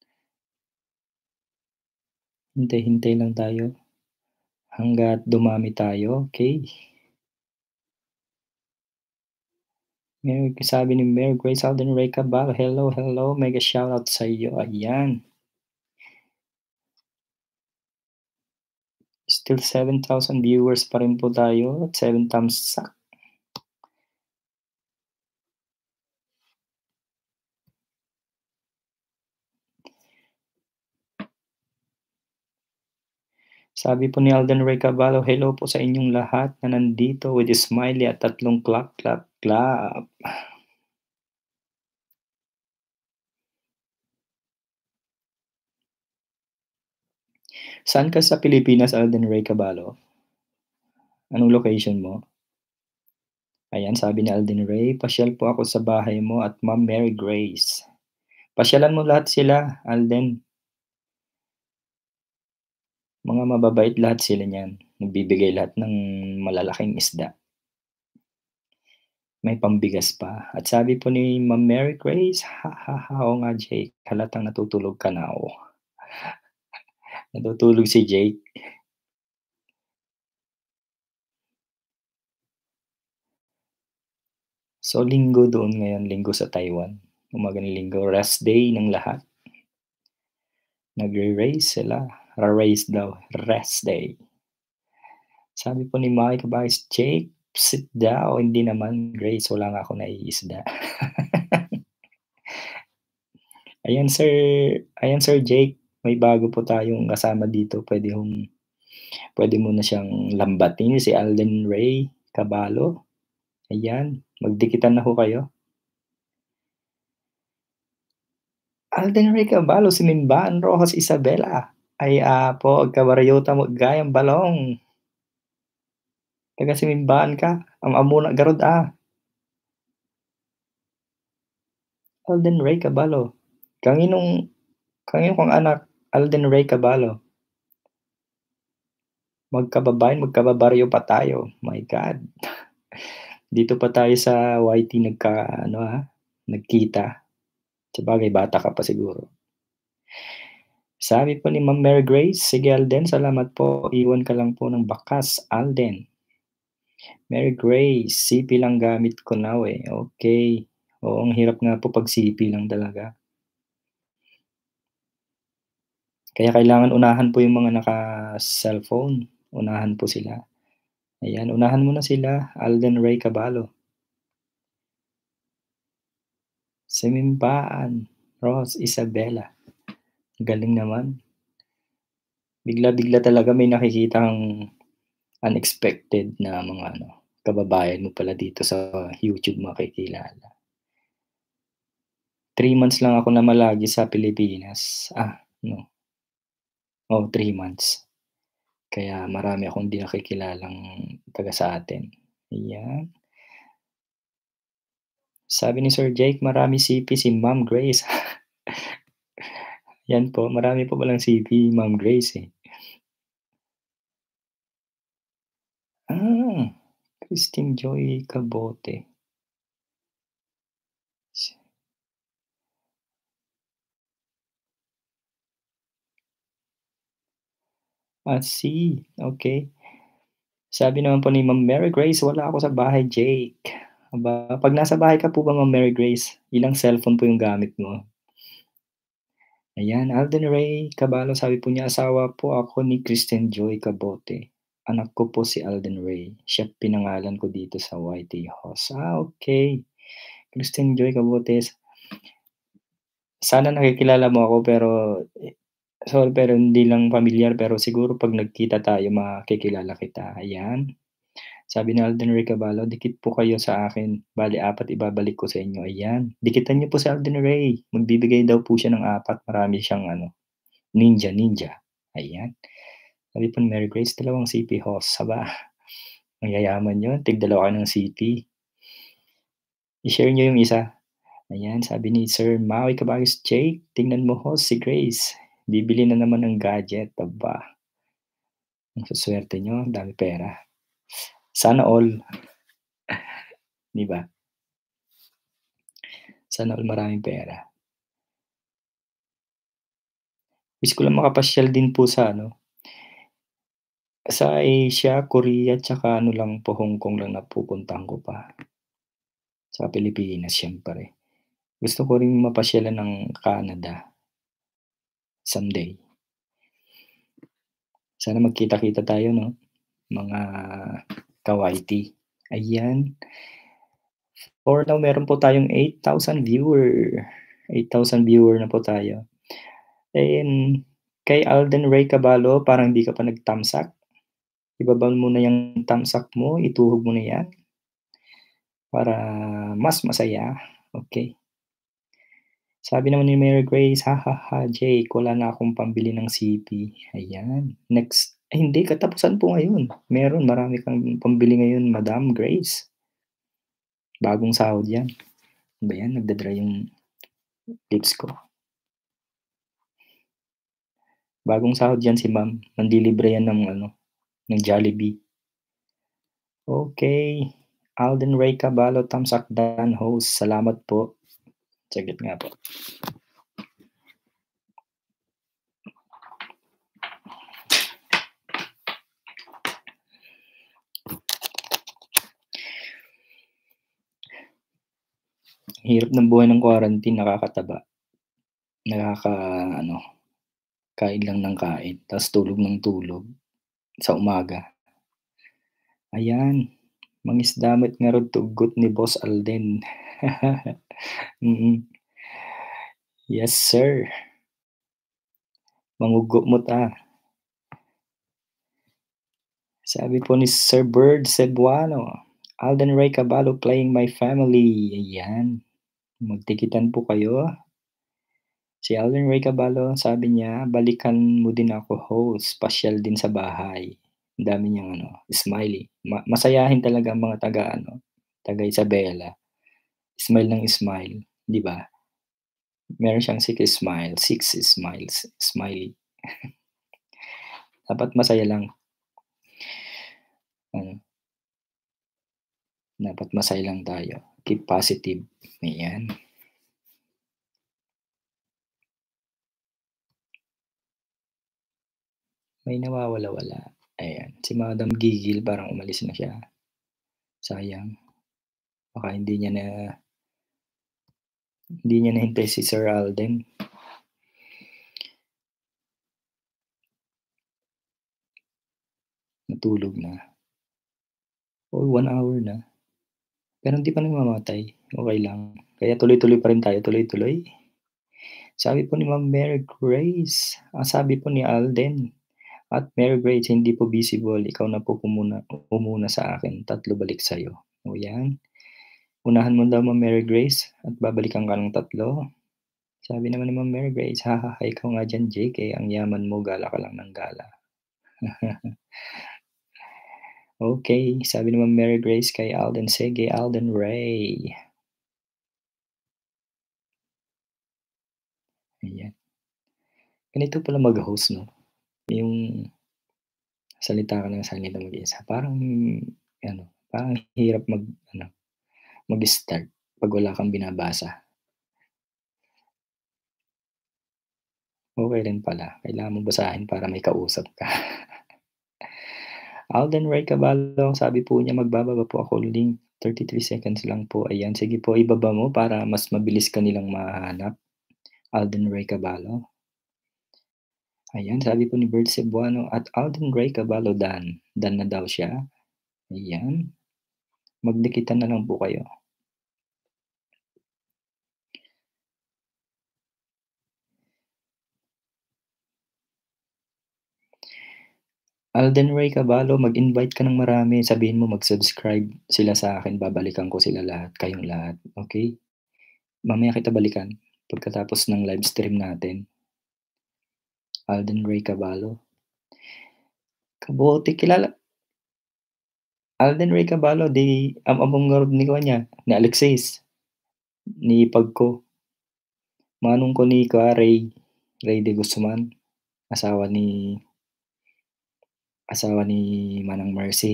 Hintay-hintay lang tayo hangga't dumami tayo, okey. Sabi ni Mary Grace Alden Ray Caballo, hello, hello, mega shoutout sa iyo, ayan. Still 7,000 viewers pa rin po tayo at 7 thumbs up. Sabi po ni Alden Ray Caballo, hello po sa inyong lahat na nandito with a smiley at 3 clap, clap, clap. Saan ka sa Pilipinas, Alden Ray Caballo? Anong location mo? Ayan, sabi ni Alden Ray, pasyal po ako sa bahay mo at Ma'am Mary Grace. Pasyalan mo lahat sila, Alden. Mga mababait lahat sila niyan. Nagbibigay lahat ng malalaking isda. May pambigas pa. At sabi po ni Ma'am Mary Grace, ha ha ha, oo nga Jake, halatang natutulog ka na, oh. Natutulog si Jake. So, linggo doon ngayon, linggo sa Taiwan. Umaga ng linggo, rest day ng lahat. Nagre-race sila. Ra-race daw, rest day. Sabi po ni Maki Kabagis, Jake, sit daw. Hindi naman, Grace, wala nga akong naiisda. Ayan Sir Jake, may bago po tayong kasama dito. Pwede mo na siyang lambatin, si Alden Ray Caballo. Ayan, magdikitan na ho kayo. Alden Ray Caballo, si Minbaan Rojas Isabela. Ay po, agkabarayota mo gayang balong. Taga Siminbaan ka, amuna garud Alden Ray Caballo. Kanino kang anak, Alden Ray Caballo. Magkababayan, magkababaryo pa tayo. My God. Dito pa tayo sa YT nagkita. Sabagay bata ka pa siguro. Sabi po ni Ma'am Mary Grace, sige Alden, salamat po. Iwan ka lang po ng bakas, Alden. Mary Grace, CP lang gamit ko now eh. Okay. Oo, ang hirap nga po pag CP lang talaga. Kaya kailangan unahan po yung mga naka-cellphone. Unahan po sila. Ayan, unahan mo na sila, Alden Ray Caballo. Simimpaan, Ross Isabela. Galing naman. Bigla-bigla talaga may nakikitang unexpected na mga kababayan mo pala dito sa YouTube makikilala. 3 months lang ako namalagi sa Pilipinas. 3 months. Kaya marami akong di nakikilalang taga sa atin. Ayan. Sabi ni Sir Jake, marami CP si Ma'am Grace. Yan po, marami po palang CP Ma'am Grace, eh. Ah, Christine Joy Cabote. Okey. Sabi naman po ni Ma'am Mary Grace, "Wala ako sa bahay, Jake." Aba, 'pag nasa bahay ka po ba, Ma'am Mary Grace, ilang cellphone po yung gamit mo? Ayan, Alden Ray Caballo sabi po niya, "Asawa po ako ni Christine Joy Cabote. Anak ko po si Alden Ray. Siya pinangalan ko dito sa YT House." Okey. Christine Joy Cabote, sana nakikilala mo ako pero, sorry pero hindi lang pamilyar pero siguro 'pag nagkita tayo makikilala kita, ayan. Sabi ni Alden Ray Caballo, "Dikit po kayo sa akin, bale 4 ibabalik ko sa inyo." Ayan, dikitan niyo po si Alden Ray, magbibigay daw po siya ng 4, marami siyang ano, ninja, ayan. Sabi po ni Mary Grace, "Dalawang CP host." Aba, ang yayaman niyo, tig-dalawa kayo ng CP. I-share niyo yung isa. Ayan, sabi ni Sir Maui Caballos, "Jake, tingnan mo host si Grace, bibili na naman ng gadget." Aba, ang suswerte niyo, ang dami pera. Sana all, 'di ba? Sana all maraming pera. Wish ko lang makapasyal din po sa ano, sa Asia, Korea, tsaka ano lang po, Hong Kong lang napupuntahan ko pa, tsaka Pilipinas siyempre. Gusto ko ring mapasyalan ng Canada someday. Sana magkita-kita tayo 'no, mga ka-YT. Ayan, for now meron po tayong 8,000 viewer na po tayo. And kay Alden Ray Caballo parang di ka pa nag-thumbs up, ibaba mo na yang thumbs up mo, ituhog mo na yan para mas masaya, okey. Sabi naman ni Mary Grace, "Ha, ha, ha, Jake, wala na akong pambili ng CP." Ayan, next ay hindi, katapusan po ngayon. Meron, marami kang pambili ngayon, Madam Grace. Bagong sahod 'yan. Ano ba 'yan, nagda-dry yung lips ko. Bagong sahod 'yan si ma'am, manlilibre 'yan ng ano, ng Jollibee. Okey, Alden Ray Caballo, thumbs up done host, salamat po. Saglit nga po. Hirap ng buhay ng quarantine, nakakataba, nakaka-ano, kain lang ng kain, ta's tulog ng tulog sa umaga. Ayan, mangisdamit nga rod tugot ni Boss Alden. Mm, yes sir, mangugumot, Sabi po ni Sir Bird Cebuano, "Alden Ray Caballo playing My Family." Ayan, magtikitan po kayo. Si Alden Ray Caballo sabi niya, "Balikan mo din ako host, pasyal din sa bahay." Ang dami niyang ano, smiley. Masayahin talaga ang mga taga-ano, taga Isabela. Smile ng smile, 'di ba? Meron siyang six smiles, smiley. Dapat masaya lang, ano, dapat masaya lang tayo. Keep positive, ayan. May nawawala-wala, ayan. Si Madam Gigil parang umalis na siya, sayang. Baka hindi niya nahintay si Sir Alden, natulog na. Oh, 1 hour na, pero hindi pa namamatay, okey lang. Kaya tuloy-tuloy pa rin tayo, tuloy-tuloy. Sabi po ni Ma'am Mary Grace, sabi po ni Alden, "At Mary Grace, hindi po visible, ikaw na po umuna sa akin, 3 balik sa'yo." O 'yan, unahan mo daw Ma'am Mary Grace at babalikan ka ng 3. Sabi naman ni Ma'am Mary Grace, "Ha, ha, ha, ikaw nga diyan Jake, eh, ang yaman mo gala ka lang ng gala." Okey, sabi ni Ma'am Mary Grace kay Alden, "Sige Alden Ray." Ganito pala mag-host 'no, yung salita ka ng salita mag-isa parang ano, parang hirap mag-ano, mag-start 'pag wala kang binabasa. Okey rin pala, kailangan mong basahin para may kausap ka. Alden Ray Caballo, sabi po niya magbababa po ako link, 33 seconds lang po, ayan sige po ibaba mo para mas mabilis ka nilang mahahanap. Alden Ray Caballo, ayan sabi po ni Bert Cebuano at Alden Ray Caballo Dan, Dan na daw siya, ayan. Magdikitan na lang po kayo. Alden Ray Caballo, mag-invite ka ng marami, sabihin mo mag-subscribe sila sa akin, babalikan ko sila lahat, kayong lahat, okey? Mamaya kita balikan pagkatapos ng live stream natin. Alden Ray Caballo. Kabote kilala Alden Ray Caballo 'di among ngarud ni kuwan niya, ni Alexis, ni Pagko, manong ko ni Ray, Ray de Guzman, asawa ni asawa ni Manang Mercy.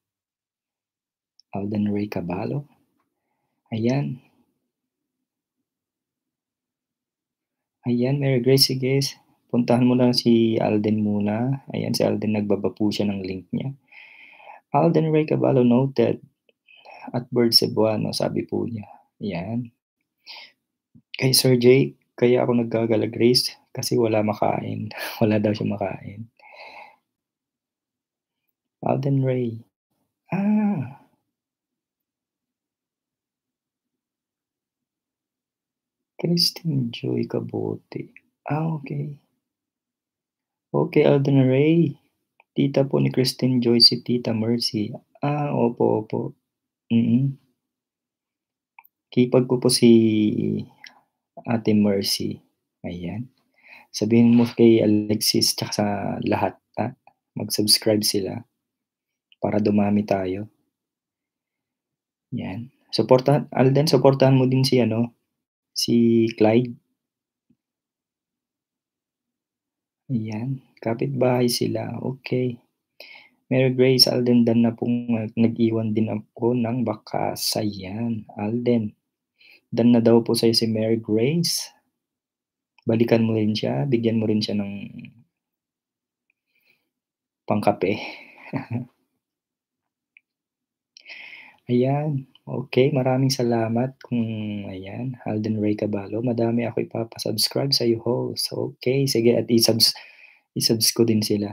Alden Ray Caballo, ayan. Ayan, Mary Grace, sige puntahan mo lang si Alden muna. Ayan, si Alden nagbaba po siya ng link niya. Alden Ray Caballo noted at Bird Cebuano sabi po niya. Ayan. Kay Sir Jake, kaya ako naggagala Grace kasi wala makain. Wala daw siyang makain. Alden Ray. Ah, Christine Joy Cabote. Ah, okey. Okey, Alden Ray. Tita po ni Christine Joy si Tita Mercy. Ah, opo, opo. Mm. Hipag ko po si Ate Mercy, ayan. Sabihin mo kay Alexis tsaka sa lahat, mag-subscribe sila para dumami tayo, 'yan. Alden suportahan mo din si ano, si Clyde, ayan. Kapitbahay sila, okey. Mary Grace, Alden Dan na pong nag-iwan din ako ng bakas, ayan. Alden, Dan na daw po sa'yo si Mary Grace. Balikan mo rin siya, bigyan mo rin siya ng pangkape. Ayan, okey maraming salamat kung ayan, Alden Ray Caballo, madami ako ipapa-subscribe sa'yo host. Okey, sige at i-subs ko din sila.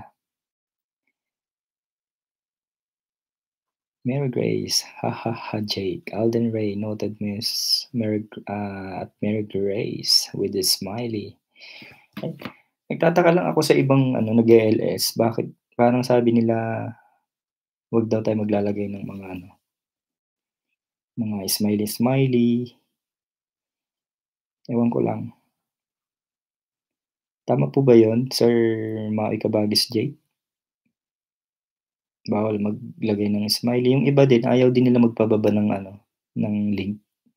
Mary Grace, ha, ha, ha, Jake, Alden Ray, noted Miss at Mary Grace with a smiley. Ay, nagtataka lang ako sa ibang ano nag-e-LS bakit parang sabi nila, 'wag daw tayo maglalagay ng mga ano, mga smiley-smiley, ewan ko lang. Tama po ba yun, Sir Maui Kabagis Jake? Bawal maglagay ng smiley, yung iba din ayaw din nila magpababa ng ano, ng link.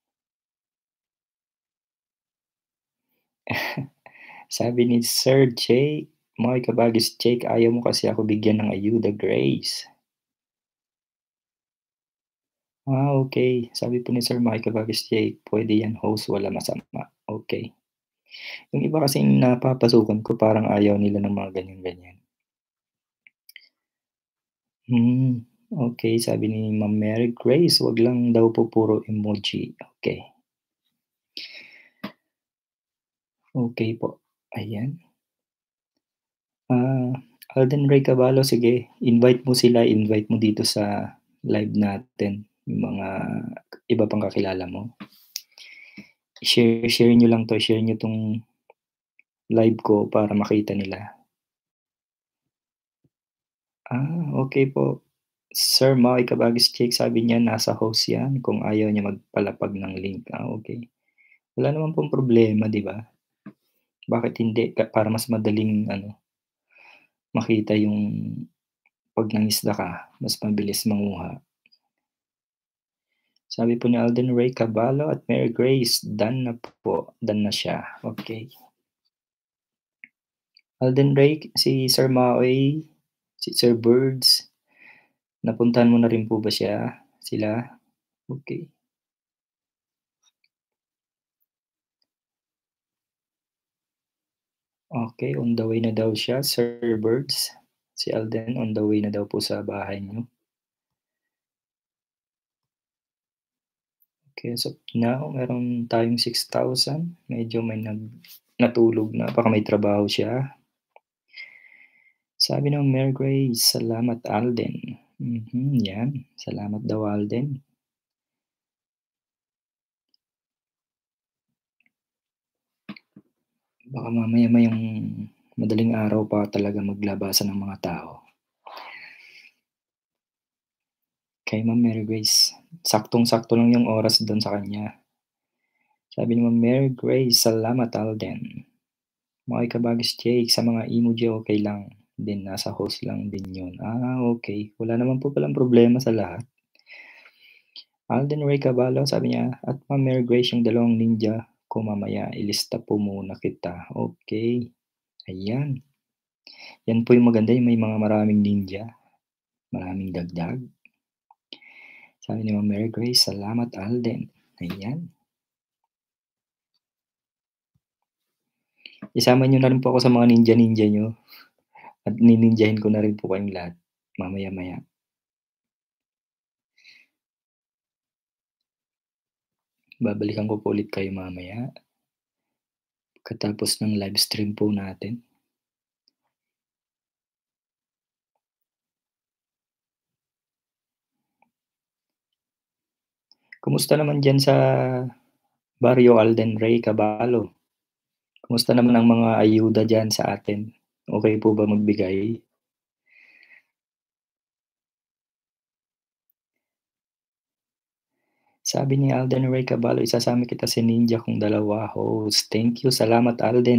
Sabi ni Sir Jake, Maui Kabagis Jake, ayaw mo kasi ako bigyan ng ayuda Grace. Ah, okey. Sabi po ni Sir Maui Kabagis Jake, puwede yan host, walang masama. Okey. Yung iba kasing napapasukan ko parang ayaw nila ng mga ganyan-ganyan. Hmm, okey. Sabi ni Ma'am Mary Grace, 'wag lang daw po puro emoji. Okey. Okey po, ayan. Ah, Alden Ray Caballo, sige invite mo dito sa live natin, yung mga iba pang kakilala mo. Share niyo lang 'to, share niyo 'tong live ko para makita nila. Ah, okey po. Sir Maki Kabagis Jake sabi niya nasa host 'yan kung ayaw niya magpalapag ng link. Ah, okey. Wala naman pong problema, 'di ba? Bakit hindi para mas madaling ano, makita yung 'pag nangisda ka, mas mabilis manguha. Sabi po ni Alden Ray Caballo at Mary Grace, done na po, done na siya. Okay. Alden Ray, si Sir Maui, si Sir Birds, napuntahan mo na rin po ba sila? Okey. Okey, on the way na daw siya, Sir Birds. Si Alden on the way na daw po sa bahay niyo. Okay, as of now meron tayong 6,000. Medyo may natulog na, baka may trabaho siya. Sabi ng Mary Grace, "Salamat Alden." 'Yan. Salamat daw Alden. Baka mamaya-mayang madaling araw pa talaga maglabasan ng mga tao. Kay Ma'am Mary Grace, saktong-sakto lang yung oras don sa kanya. Sabi ni Ma'am Mary Grace, "Salamat Alden." Mga Kabagis Jake, sa mga emoji okey lang din, nasa host lang din yun. Okey. Wala naman po palang problema sa lahat. Alden Ray Caballo sabi niya, "At Ma'am Mary Grace yung dalawang ninja ko mamaya ilista po muna kita." Okey, ayan. Yan po yung maganda, yung may mga maraming ninja, maraming dagdag. Sabi ni Ma'am Mary Grace, "Salamat Alden." Ayan. Isama niyo na rin po ako sa mga ninja-ninja niyo at nininjahin ko na rin po kayong lahat mamaya-maya. Babalikan ko po ulit kayo mamaya pagkatapos ng live stream po natin. Kumusta naman diyan sa Barrio Alden Ray Caballo? Kumusta naman ang mga ayuda diyan sa atin? Okey po ba magbigay? Sabi ni Alden Ray Caballo, "Isasama kita sa ninja kong dalawa host." Thank you, salamat Alden.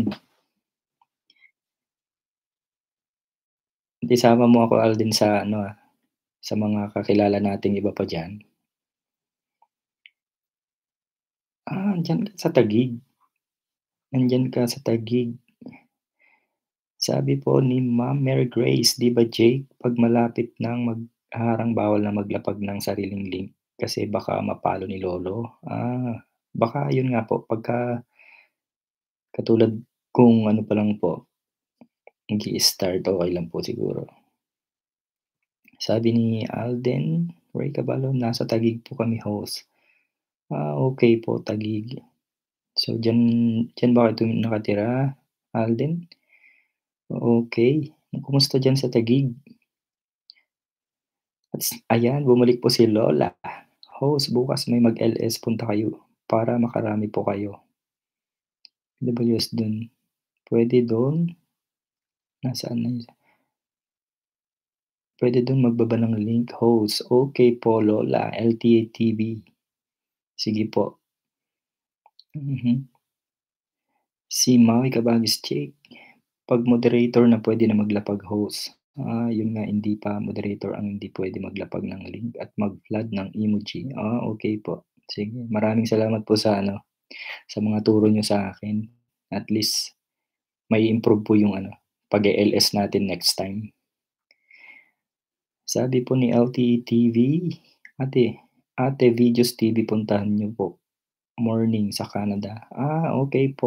Isama mo ako Alden sa ano, sa mga kakilala nating iba pa diyan. Andiyan ka sa Taguig. Nandiyan ka sa Taguig. Sabi po ni Ma'am Mary Grace, "'Di ba Jake, 'pag malapit ng maghaharang bawal na maglapag ng sariling link kasi baka mapalo ni lolo?" Baka yun nga po pagka katulad kung ano pa lang po, nag-i-start, okey lang po siguro. Sabi ni Alden Ray Caballo, "Nasa Taguig po kami host." Okey po, Taguig. So diyan diyan ba kayo nakatira, Alden? Okey. Kumusta diyan sa Taguig? Ayan, bumalik po si Lola. Host, bukas may mag-LS, punta kayo para makarami po kayo. PWS dun. Puwede dun? Nasaan na yun? Puwede dun magbaba ng link, host. Okey po Lola, LTA TV. Sige po. Mhm. Si Maui Kabagis Jake, 'pag moderator na puwede na maglapag host. Yun nga hindi pa moderator ang hindi puwede maglapag ng link at mag-flood ng emoji. Okey po. Sige, maraming salamat po sa ano, sa mga turo niyo sa'kin. At least mai-improve po yung ano, pag-e-LS natin next time. Sabi po ni LTE TV, "Ate, Ate Videos TV puntahan niyo po, morning sa Canada." Okey po.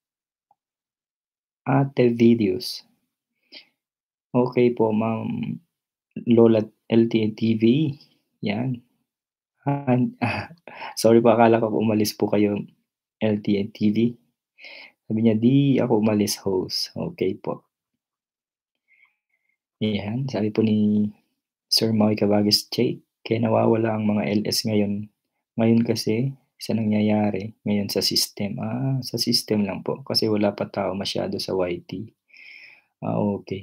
Ate Videos. Okey po Ma'am Lola LTE TV, 'yan. Ah, sorry po akala ko umalis po kayo LTE TV. Sabi niya, "Di ako umalis host." Okey po. Ayan, sabi po ni Sir Moy Cabagos Jake, kaya nawawala ang mga LS ngayon. Ngayon kasi sa nangyayari ngayon sa system. Sa system lang po kasi wala pa tao masyado sa YT. Okey.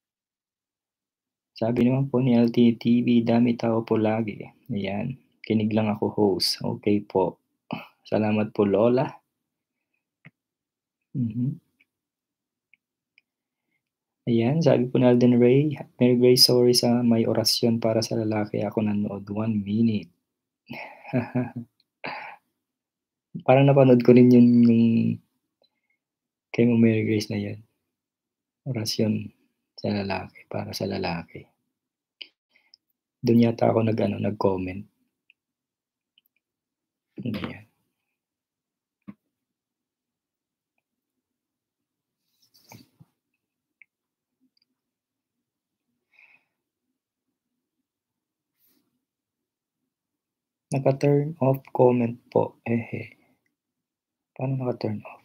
Sabi naman po ni LTE TV, "Dami tao po lagi." Ayan, kinig lang ako host. Okey po. Salamat po Lola. Mhm. Ayan, sabi po ni Alden Ray, "Mary Grace, sorry sa may orasyon para sa lalaki ako nanood 1 minute." Parang napanood ko rin yung kay Ma'am Mary Grace na yun. Orasyon sa lalaki, para sa lalaki. Dun yata ako nag-ano, nag-comment. Ano ba 'yan? Naka-turn off comment po, ehe. Paano naka-turn off?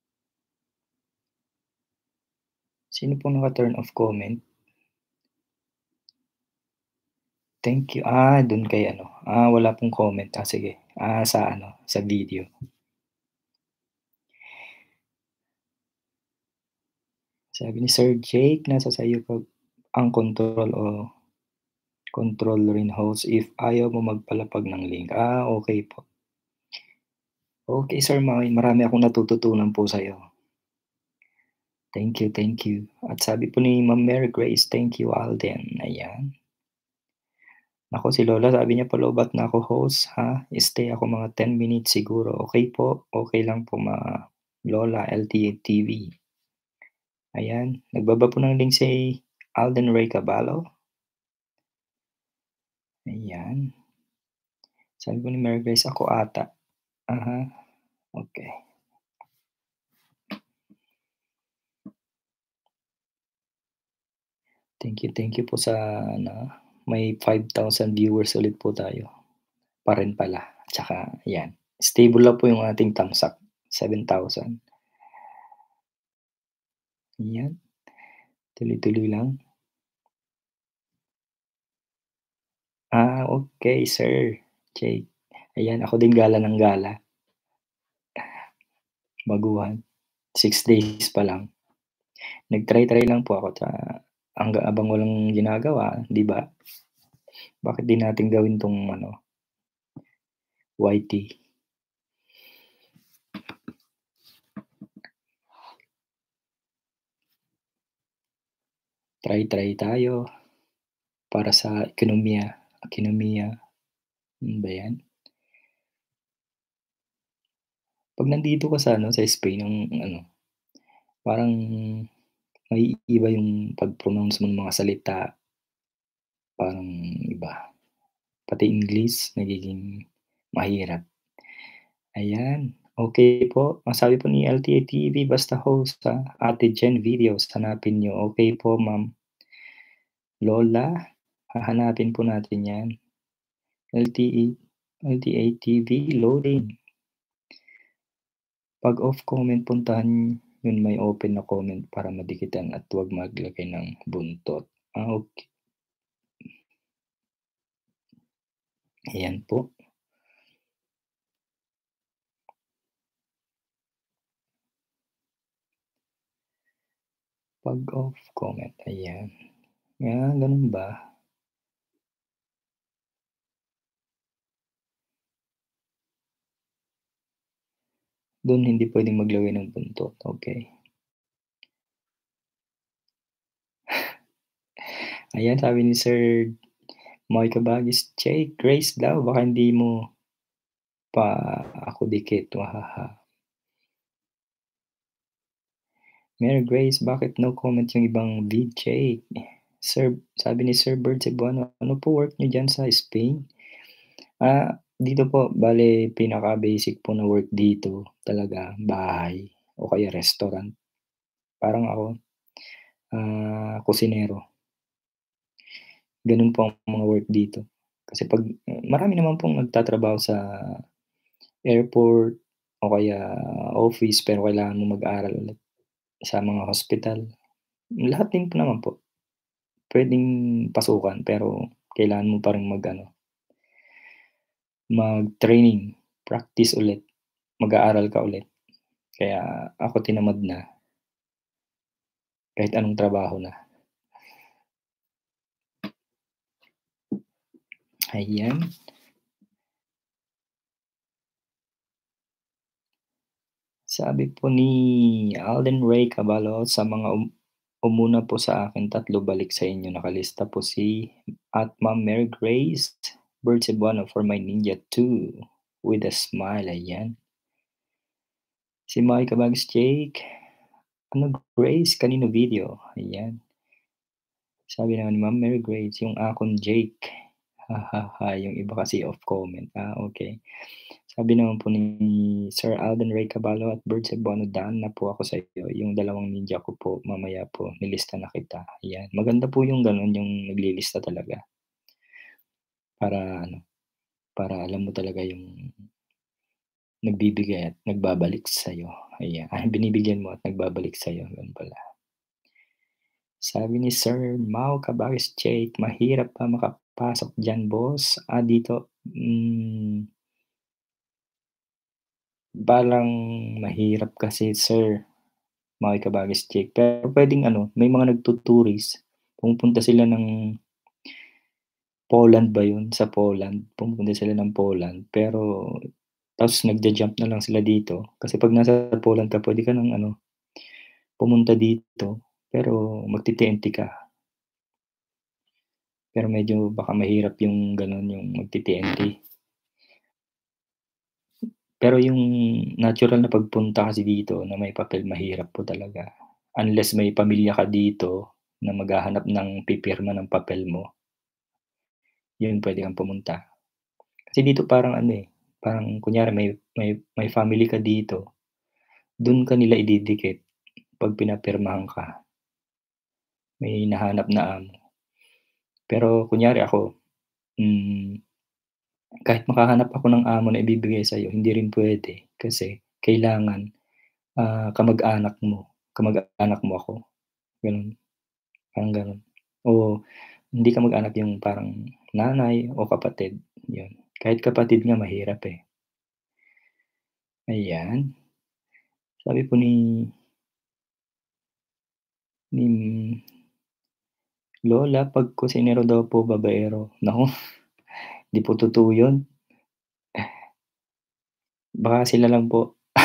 Sino pong naka-turn off comment? Thank you, dun kay ano, wala pong comment, sige. Sa ano, sa video. Sabi ni Sir Jake, nasa sa'yo po ang kontrol o control rin host if ayaw mo magpalapag ng link. Okey po. Okey Sir marami akong natututunan po sa'yo. Thank you, thank you. At sabi po ni Ma'am Mary Grace, "Thank you Alden." Ayan. Naku, si Lola sabi niya pa-lowback na ako host ha, stay ako mga 10 minutes siguro. Okey po, okey lang po Lola LTA TV. Ayan, nagbaba po ng link si Alden Ray Caballo. Ayan. Sabi po ni Mary Grace, "Ako ata." Aha, okey. Thank you po sa ano, may 5,000 viewers ulit po tayo. Pa rin pala, tsaka 'yan, stable lang po yung ating tamsak, 7,000. 'Yan, tuloy-tuloy lang. Okey Sir Jake. Ayan, ako din gala ng gala, baguhan, 6 days pa lang. Nag-try-try lang po ako habang walang ginagawa, 'di ba? Bakit 'di natin gawin 'tong ano, YT. Try-try tayo para sa ekonomiya, ano ba 'yan? 'Pag nandito ka sa ano, sa Spain ang ano, parang maiiba yung pag-pronounce mo ng mga salita, parang iba. Pati English nagiging mahirap. Ayan, okey po. Ang sabi po ni LTA TV basta host, Ate Jen Videos hanapin niyo. Okey po ma'am. Lola, hahanapin po natin 'yan. LTE LTA TV loading. 'Pag off comment puntahan yung may open na comment para madikitan at 'wag maglagay ng buntot. Okey. Ayan po. 'Pag off comment, ayan. Gano'n ba? Do'n hindi puwedeng maglagay ng buntot, okey. Ayan, sabi ni Sir Moy Cabagis, "Che, Grace daw baka hindi mo pa ako dikit, wahaha." Mary Grace, "Bakit no comment yung ibang VJ?" Sabi ni Sir Bird Cebuano, "Ano po work niyo diyan sa Spain?" Dito po bale pinaka-basic po na work dito talaga bahay o kaya restaurant. Parang ako, kusinero. Gano'n po ang mga work dito. Kasi 'pag marami naman pong nagtatrabaho sa airport o kaya office pero kailangan mong mag-aral ulit sa mga hospital. Lahat din po naman po puwedeng pasukan pero kailangan mo pa ring mag-ano, mag-training, practice ulit, mag-aaral ka ulit. Kaya ako tinamad na kahit anong trabaho na. Ayan, sabi po ni Alden Ray Caballo, "Sa mga umuna po sa akin 3 balik sa inyo nakalista po si at Ma'am Mary Grace Bird Cebuano for my Ninja 2 with a smile." Ayan. Si Mike Cabags Jake, Ano Grace, kanino video? Ayan. Sabi naman ni Ma'am Mary Grace, yung akon Jake. Ha, ha, ha, yung iba kasi off comment. Okey. Sabi naman po ni Sir Alden Ray Caballo at Bert Cebuano, "Daan na po ako sa iyo, yung dalawang ninja ko po mamaya po nilista na kita." Ayan, maganda po yung gano'n, yung naglilista talaga para ano, para alam mo talaga yung nagbibigay at nagbabalik sa'yo, ayan. Binibigyan mo at nagbabalik sa'yo, gano'n pala. Sabi ni Sir Mau Cabares Jake, "Mahirap pa makapasok diyan boss." Dito, parang mahirap kasi Sir Mau Cabares Jake, pero puwedeng ano, may mga nagtu-tourist, pumupunta sila ng Poland ba 'yun, sa Poland, pumupunta sila ng Poland, pero tapos nagja-jump na lang sila dito, kasi 'pag nasa Poland ka puwede ka ng ano, pumunta dito, pero magte-TNT ka. Pero medyo baka mahirap yung gano'n, yung magte-TNT. Pero yung natural na pagpunta kasi dito na may papel mahirap po talaga. Unless may pamilya ka dito na maghahanap ng pipirma ng papel mo, yun puwede kang pumunta. Kasi dito parang ano, eh, parang kunyari may family ka dito, dun ka nila ididikit 'pag pinapirmahan ka, may hinahanap na amo. Pero kunyari ako, hmm, kahit makahanap ako ng amo na ibibigay sa'yo, hindi rin puwede kasi kailangan, kamag-anak mo ako, gano'n, parang gano'n. Oo, hindi kamag-anak yung parang nanay o kapatid, yun. Kahit kapatid nga mahirap, eh. Ayan, sabi po ni Lola 'pag kusinero daw po babaero. Naku, 'di po totoo yun. Baka sila lang po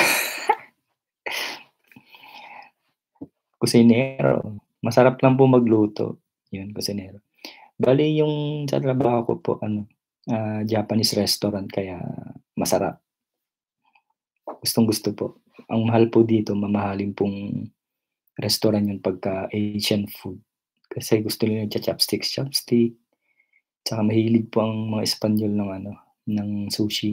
kusinero, masarap lang po magluto, yun kusinero. Bale yung sa trabaho ko po ano, Japanese restaurant kaya masarap, gustong-gusto po. Ang mahal po dito mamahalin pong restaurant yung pagka Asian food, kasi gusto nila nagcha-chopstick, tsaka mahilig po ang mga Espanyol ng ano, ng sushi.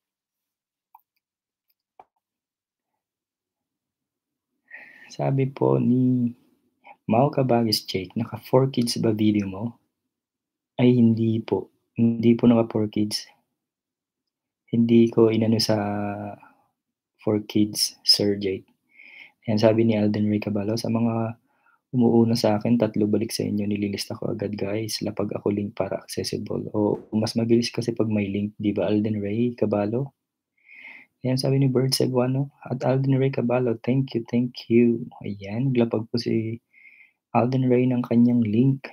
Sabi po ni Mau Kabagis Jake, "Naka 4 kids ba video mo?" Ay hindi po, hindi po naka 4 kids. Hindi ko inano sa 4 kids, Sir Jake. Ayan, sabi ni Alden Ray Caballo, "Sa mga umuuna sa'kin, 3 balik sa inyo, nililista ko agad guys, lapag ako link para accessible." Oo, mas mabilis kasi 'pag may link, 'di ba Alden Ray Caballo? Ayan, sabi ni Bert Cebuano at Alden Ray Caballo, "Thank you, thank you." Ayan, naglapag po si Alden Ray ng kanyang link.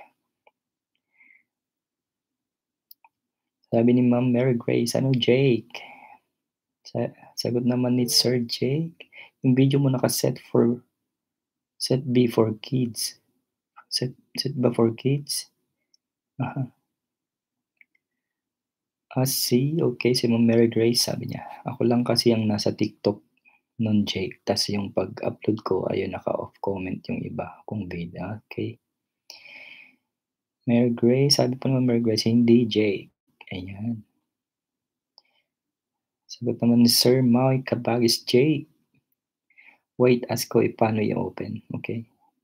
Sabi ni Ma'am Mary Grace, "Ano Jake?" Sa sagot naman ni Sir Jake, "Yung video mo set B for kids." Set ba for kids? Aha. See, okey, si Ma'am Mary Grace sabi niya, "Ako lang kasi ang nasa TikTok nun Jake, tas yung pag-upload ko ayun naka-off comment yung iba kong video." Okey. Mary Grace, sabi po ni Ma'am Mary Grace, "Hindi Jake." Ayan. Sagot naman ni Sir Mike Kabagis Jake, "Wait, ask ko paano i-open." Okey.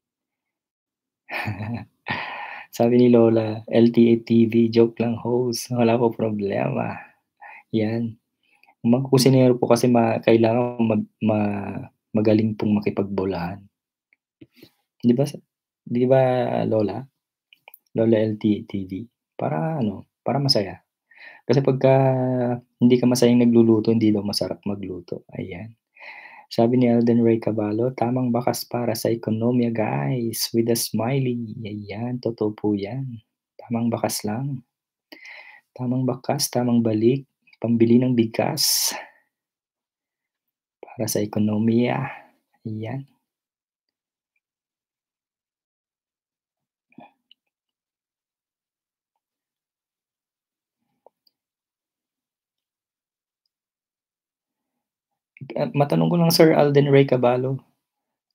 Sabi ni Lola, "LTA TV, joke lang host, wala po problema." 'Yan, ang mga kusinero po kasi kailangan magaling pong makipagbolahan. 'Di ba Lola? Lola LTA TV, para ano, para masaya. Kasi pagka hindi ka masayang nagluluto, hindi daw masarap magluto, ayan. Sabi ni Alden Ray Caballo, "Tamang bakas para sa ekonomiya guys, with a smiley." Ayan, totoo po 'yan. Tamang bakas lang, tamang bakas, tamang balik, pambili ng bigas para sa ekonomiya, ayan. Matanong ko lang Sir Alden Ray Caballo,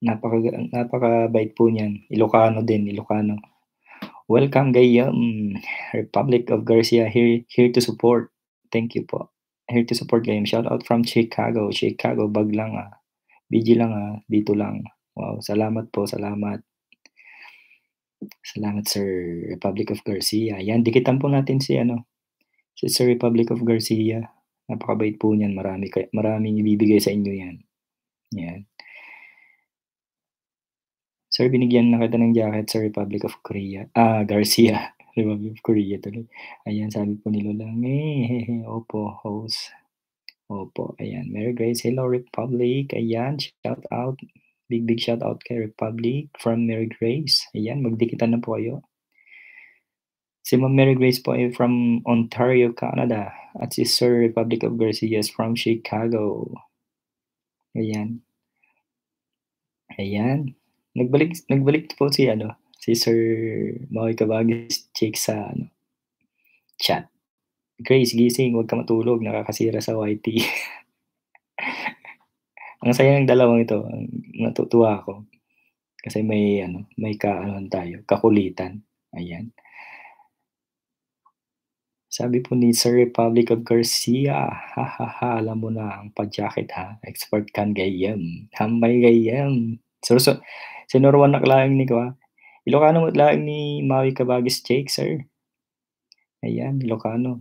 napakabait po niyan, Ilocano din, Ilocano. Welcome Gayam, Republic of Garcia here to support. Thank you po. Here to support Gayam. Shout out from Chicago. Chicago, bag lang, BG lang, dito lang. Wow, salamat po, salamat. Salamat Sir Republic of Garcia. Yan, dikitan po natin si si Sir Republic of Garcia. Napakabait po niyan, maraming ibibigay sa inyo yan. Yan. Sir, binigyan na kita ng jacket sa Republic of Korea. Garcia. Republic of Korea tuloy. Ayan, sabi po ni Lola, opo, host. Opo, ayan. Mary Grace, hello Republic. Ayan, shout out. Big shout out kay Republic from Mary Grace. Ayan, magdikitan na po kayo. Si Ma'am Mary Grace po ay from Ontario, Canada. At si Sir Republic of Garcia is from Chicago. Ayan. Ayan. Nagbalik po si Sir Maui Kabagis Jake sa chat. Grace, gising, huwag ka matulog, nakakasira sa YT. Ang saya ng dalawang ito, natutuwa ako. Kasi may tayo, kakulitan. Ayan. Sabi po ni Sir Republic of Garcia, hahaha, alam mo na ang pa-jacket ha, expert kan gayem, hambay gayem. Sinurwan na klaang ni ko Ilocano mo klaang ni Maui Kabagis Jake, sir. Ayan, Ilocano.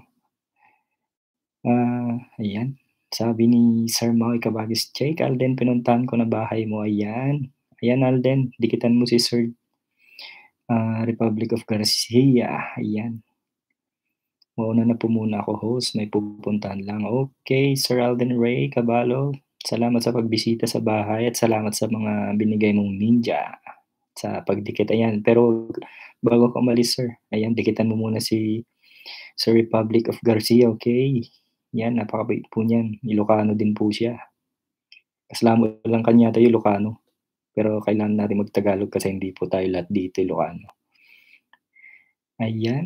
Ayan. Sabi ni Sir Maui Kabagis Jake, Alden, pinuntahan ko na bahay mo. Ayan. Ayan, Alden, dikitan mo si Sir Republic of Garcia. Ayan. Mauna na po muna ako, host. May pupuntahan lang. Okay, Sir Alden Ray Caballo, salamat sa pagbisita sa bahay at salamat sa mga binigay mong ninja sa pagdikit. Ayan, pero bago ako umalis, sir, ayan, dikitan mo muna si Sir Republic of Garcia, okay? Yan, napakabait po niyan. Ilocano din po siya. Kaslamo lang kanya tayo Ilocano. Pero kailangan natin mag-Tagalog kasi hindi po tayo lahat dito Ilocano. Ayan.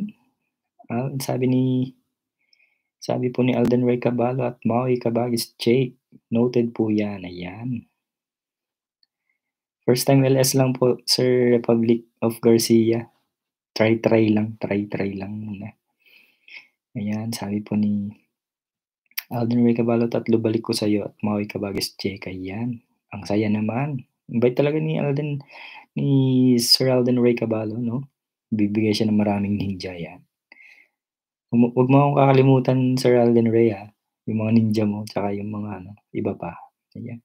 Sabi po ni Alden Ray Caballo at Maui Kabagis Jake, noted po yan. Ayan. First time LS lang po, Sir Republic of Garcia. Try lang muna. Ayan, sabi po ni Alden Ray Caballo, tatlo balik ko sa'yo at Maui Kabagis Jake. Ayan, ang saya naman. Invite talaga ni Sir Alden Ray Caballo, no? Bibigay siya ng maraming ninja yan. Huwag mo akong kakalimutan, Sir Alden Ray, yung mga ninja mo, tsaka yung mga iba pa. Ayan.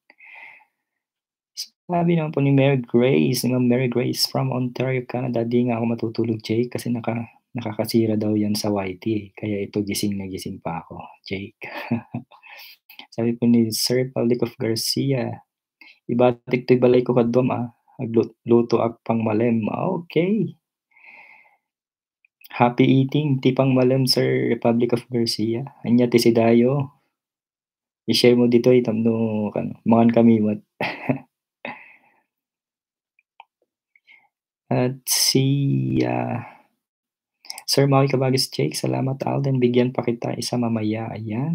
Sabi naman po ni Mary Grace from Ontario, Canada, di nga ako matutulog, Jake, kasi nakakasira daw yan sa YT. Kaya ito, gising na gising pa ako, Jake. Sabi po ni Sir Republic of Garcia, ibatik to'y balay ko kadwam, agluto ak pang malem. Okay. Happy eating, tipang malem, Sir Republic of Garcia. Anya ti si Dayo. I-share mo dito, itamno, mangan kami, mat. At si Sir Maui Kabagis Jake, salamat Alden, bigyan pa kita isa mamaya. Ayan.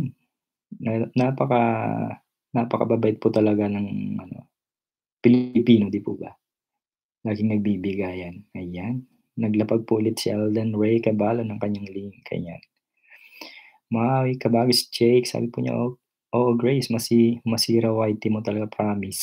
Napakababait po talaga ng Pilipino, di po ba? Laging nagbibigayan. Ayan. Naglapag po ulit si Alden Ray Caballo ng kanyang link. Ayan. Maui Kabagis Jake, sabi po niya, oh Grace, masira YT mo talaga, promise.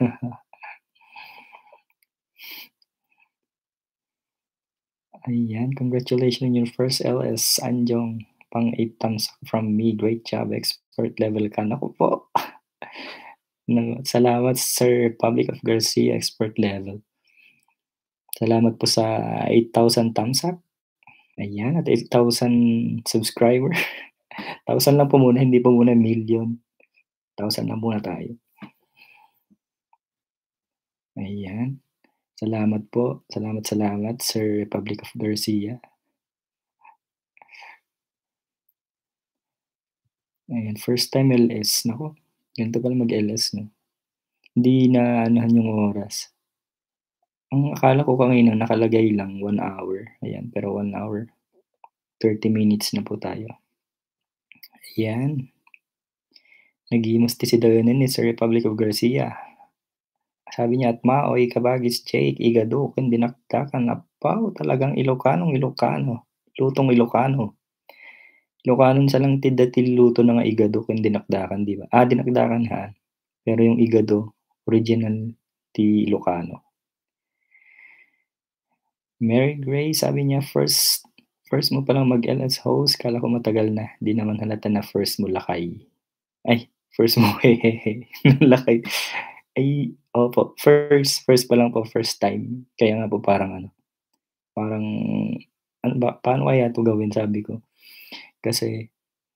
Ayan, congratulations on your first LS, Anjong. Pang 8 thumbs from me. Great job, expert level ka. Naku po. Salamat, Sir Republic of Garcia, expert level. Salamat po sa 8,000 thumbs up. Ayan, at 8,000 subscriber. 1,000 lang po muna, hindi po muna million. 1,000 lang muna tayo. Ayan. Salamat po. Salamat, Sir Republic of Garcia. Ayan, first time LS. Nako, ganito pala mag-LS, no? Hindi na anuhan yung oras. Ang akala ko kanina nakalagay lang 1 hour. Ayan, pero 1 hour, 30 minutes na po tayo. Ayan. Naghihimas ti si Dayonin ni Sir Republic of Garcia. Sabi niya, "At maoy kabagis Jake, igado ken dinakdakan." Apaw, talagang Ilokanong Ilokano, lutong Ilokano. Ilokanon sa lang ti dati luto na nga igado ken dinakdakan, 'di ba? Dinakdakan haan, pero yung igado original ti Ilokano. Mary Grace sabi niya, "First first mo palang mag-LS host, kala ko matagal na, 'di naman halata na first mo lakay." Ay, first mo hehehe, lakay. Ay, opo, first first pa lang po, first time. Kaya nga po parang ano, parang ano ba, paano kaya 'to gawin sabi ko. Kasi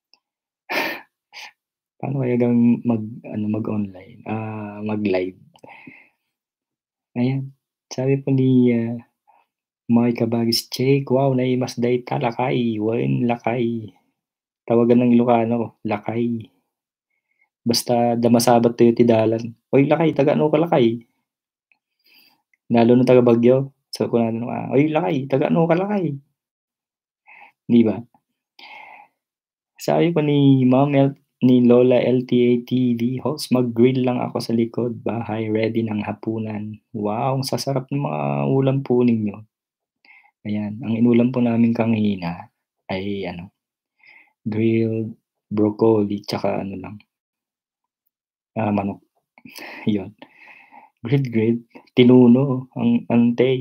paano kaya gawing mag-ano, mag-online, mag-live. Ayan, sabi po ni, May Kabagis Jake, "Wow, naimasday ta lakay, wen lakay." Tawagan ng Ilokano, lakay. Basta damasabat tayo ti dalan, "Hoy lakay, taga-ano ka lakay?" Lalo na taga Baguio, so kung ano, "Hoy lakay, taga-ano ka lakay?" 'Di ba? Sabi pa ni ni Lola LTA TV, "Host, mag-grill lang ako sa likod bahay, ready ng hapunan." Wow, ang sasarap ng mga ulam po ninyo. Ayan, ang inulam po namin kanina ay ano, grilled broccoli tsaka ano lang, manok, 'yun. Grilled, tinuno ang antey,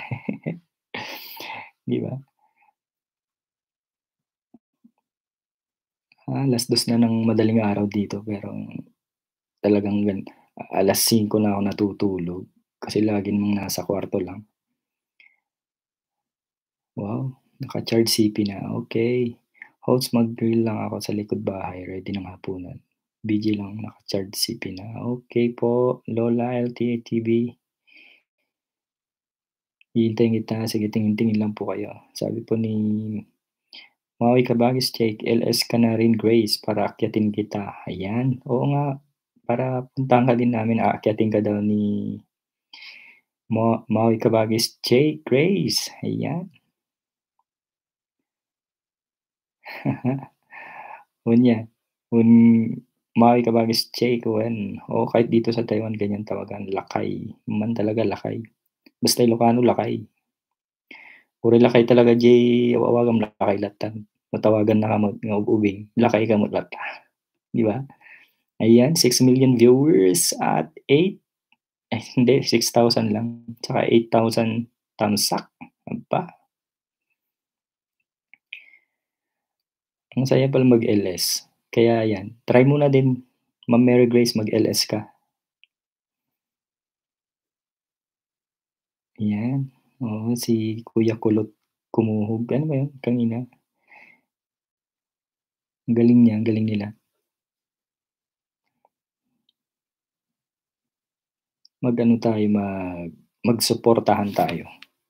'di ba? 2:00 na ng madaling araw dito pero talagang 5:00 na ako natutulog kasi lagi namang nasa kwarto lang. Wow, naka-charge CP na, okey. Host, mag-grill lang ako sa likod bahay, ready ng hapunan. BG lang, naka-charge CP na. Okey po, Lola LTA TV, hihintayin kita, sige tingin-tingin lang po kayo. Sabi po ni Maui Kabagis Jake, LS ka na rin Grace para akyatin kita. Ayan, oo nga, para puntahan ka din namin, aakyatin ka daw ni Maui Kabagis Jake, Grace, ayan. Unya, un Maui Kabagis Jake, wen o kahit dito sa Taiwan ganyan tawagan, lakay, man talaga lakay. Basta Ilocano lakay. Puri lakay talaga awawagam lakay latan. Matawagan na kamot nga ug-ubing, lakay kamot lata, 'di ba? Ayan, 6 million viewers at hindi 6,000 lang, tsaka 8,000 tamsak, aba, ang saya pala mag-LS. Kaya 'yan, try mo na din, Ma'am Mary Grace, mag-LS ka. 'Yan, oo, si Kuya Kulot Kumuhog, ano ba 'yun, kanina, ang galing niya, ang galing nila. Mag-ano tayo, magsuportahan tayo.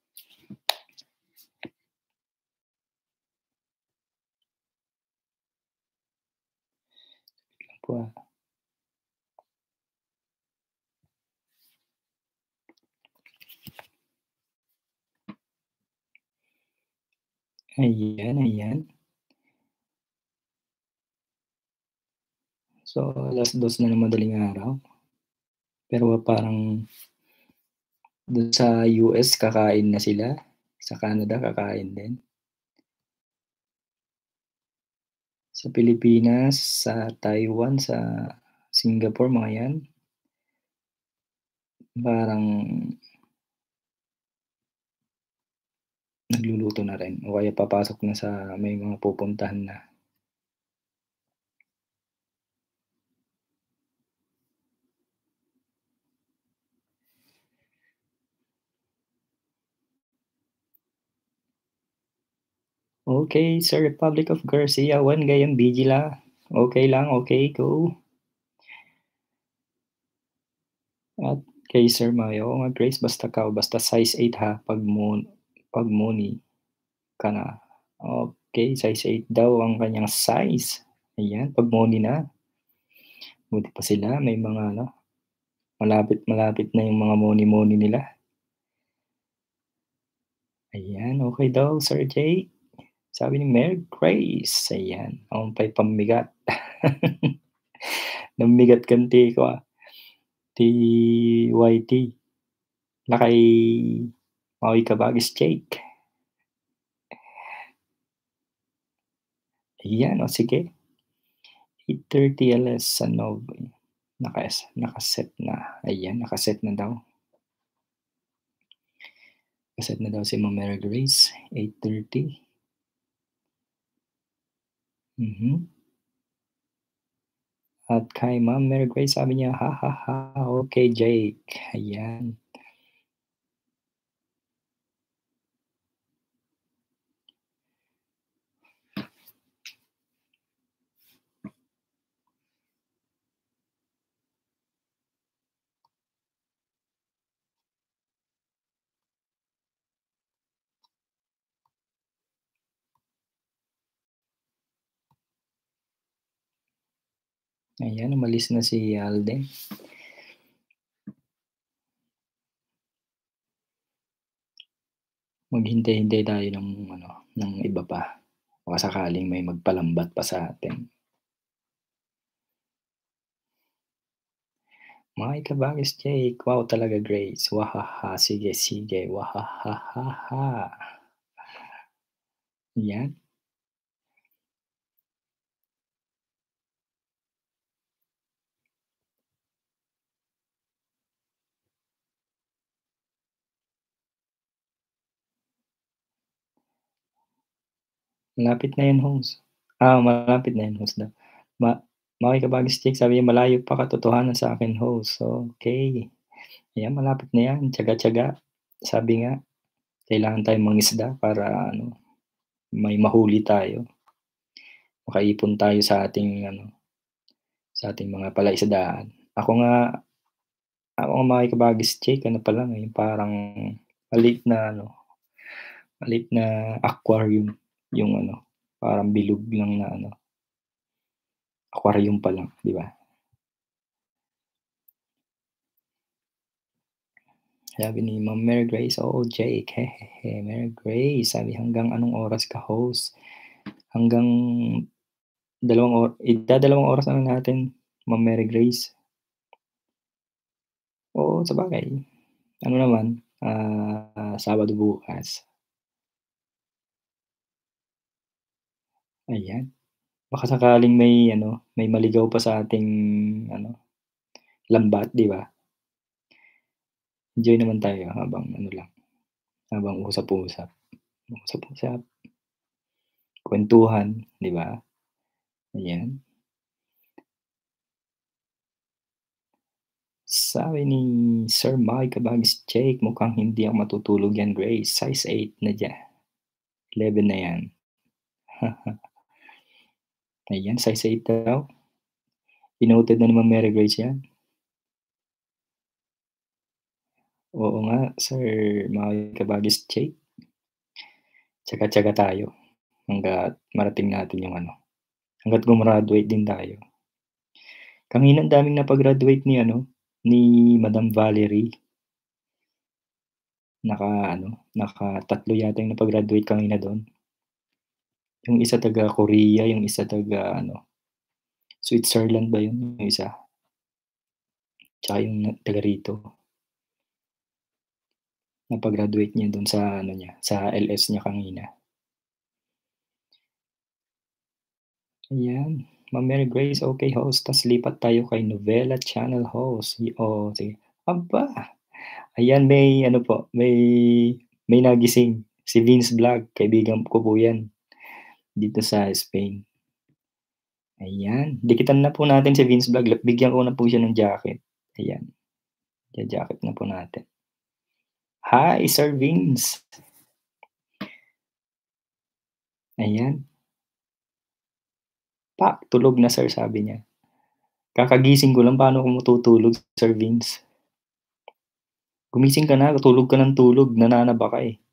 Po, ayan, ayan. So, 2:00 na ng madaling araw, pero parang dun sa US kakain na sila, sa Canada kakain din. Sa Pilipinas, sa Taiwan, sa Singapore, mga 'yan, parang nagluluto na rin o kaya papasok na sa may mga pupuntahan na. Okay, Sir Republic of Garcia, wan gayam BG la. Okey lang, okey, go. At kay Sir Mayo, oo nga Grace, basta basta size 8 ha, 'pag Moni ka na. Okey, size 8 daw ang kanyang size. Ayan, 'pag Moni na. Buti pa sila may mga ano, malapit-malapit na yung mga Moni-Moni nila. Ayan, okey daw Sir Jake. Sabi ni Mary Grace, ayan, ang pay pambigat. Nambigat kanti ko, TYT lakay Maui Kabagis Jake. Ayan, o sige, 8:30 LS sa Novi. Nakaset na, ayan, nakaset na daw. Nakaset na daw si Ma'am Mary Grace, 8:30. Mhm. At kay Ma'am Mary Grace sabi niya, "Ha, ha, ha, okey Jake." Ayan. Ayan, umalis na si Alden. Maghintay-hintay tayo ng ano, ng iba pa. Baka sakaling may magpalambat pa sa atin. My Kabagis Jake, wow talaga Grace, wahaha, sige, sige, wahahahaha. 'Yan, malapit na 'yan host. Malapit na 'yan host daw. Ma My Kabagis Jake sabi niya, "Malayo pa katotohanan sa akin host." Okey, ayan malapit na 'yan, tiyaga-tiyaga. Sabi nga, kailangan tayong mangisda para ano, may mahuli tayo, makaipon tayo sa ating ano, sa ating mga palaisdaan. Ako nga makikibagis Jake ano pa lang, eh, parang maliit na ano, maliit na aquarium yung ano, parang bilog lang na ano, aquarium pa lang, 'di ba? Sabi ni Ma'am Mary Grace, "Oo Jake, hehehe, Mary Grace," sabi, "hanggang anong oras ka host?" Hanggang igdadalawang oras na lang natin, Ma'am Mary Grace. Oo, sabagay ano naman, Sabado bukas, ayan. Baka sakaling may ano, may maligaw pa sa ating ano, lambat, 'di ba? Enjoy naman tayo habang ano lang, habang usap-usap, usap-usap, kuwentuhan, 'di ba? Ayan. Sabi ni Sir Mike Kabagis Jake, "Mukhang hindi ako matutulog 'yan Grace, size 8 na diyan, 11 na 'yan." Ayan, size 8 daw. Inoted na ni Ma'am Mary Grace 'yan. Oo nga, Sir Mike Kabagis Jake, tiyaga-tiyaga tayo hangga't marating natin yung ano, hangga't gumraduate din tayo. Kanina ang daming napa-graduate ni ano, ni Madam Valerie. Naka-ano, nakatatlo yata yung napa-graduate kanina dun. Yung isa taga-Korea, yung isa taga-ano, Switzerland ba yun, yung isa, tsaka yung taga rito. Napa-graduate niya dun sa ano niya, sa LS niya kanina. Ayan, Ma'am Mary Grace, okey host, ta's lipat tayo kay Novela Channel host. Sige. Aba, ayan may ano po, may nagising, si Vince Vlog, kaibigan ko po 'yan, dito sa Spain. Ayan, dikitan na po natin si Vince Vlog, bigyan ko na po siya ng jacket. Ayan, ja-jacket na po natin. Hi, Sir Vince. Ayan, tulog na sir sabi niya. Kakagising ko lang, paano ako matutulog Sir Vince? Gumising ka na, tulog ka ng tulog, nananaba ka, eh.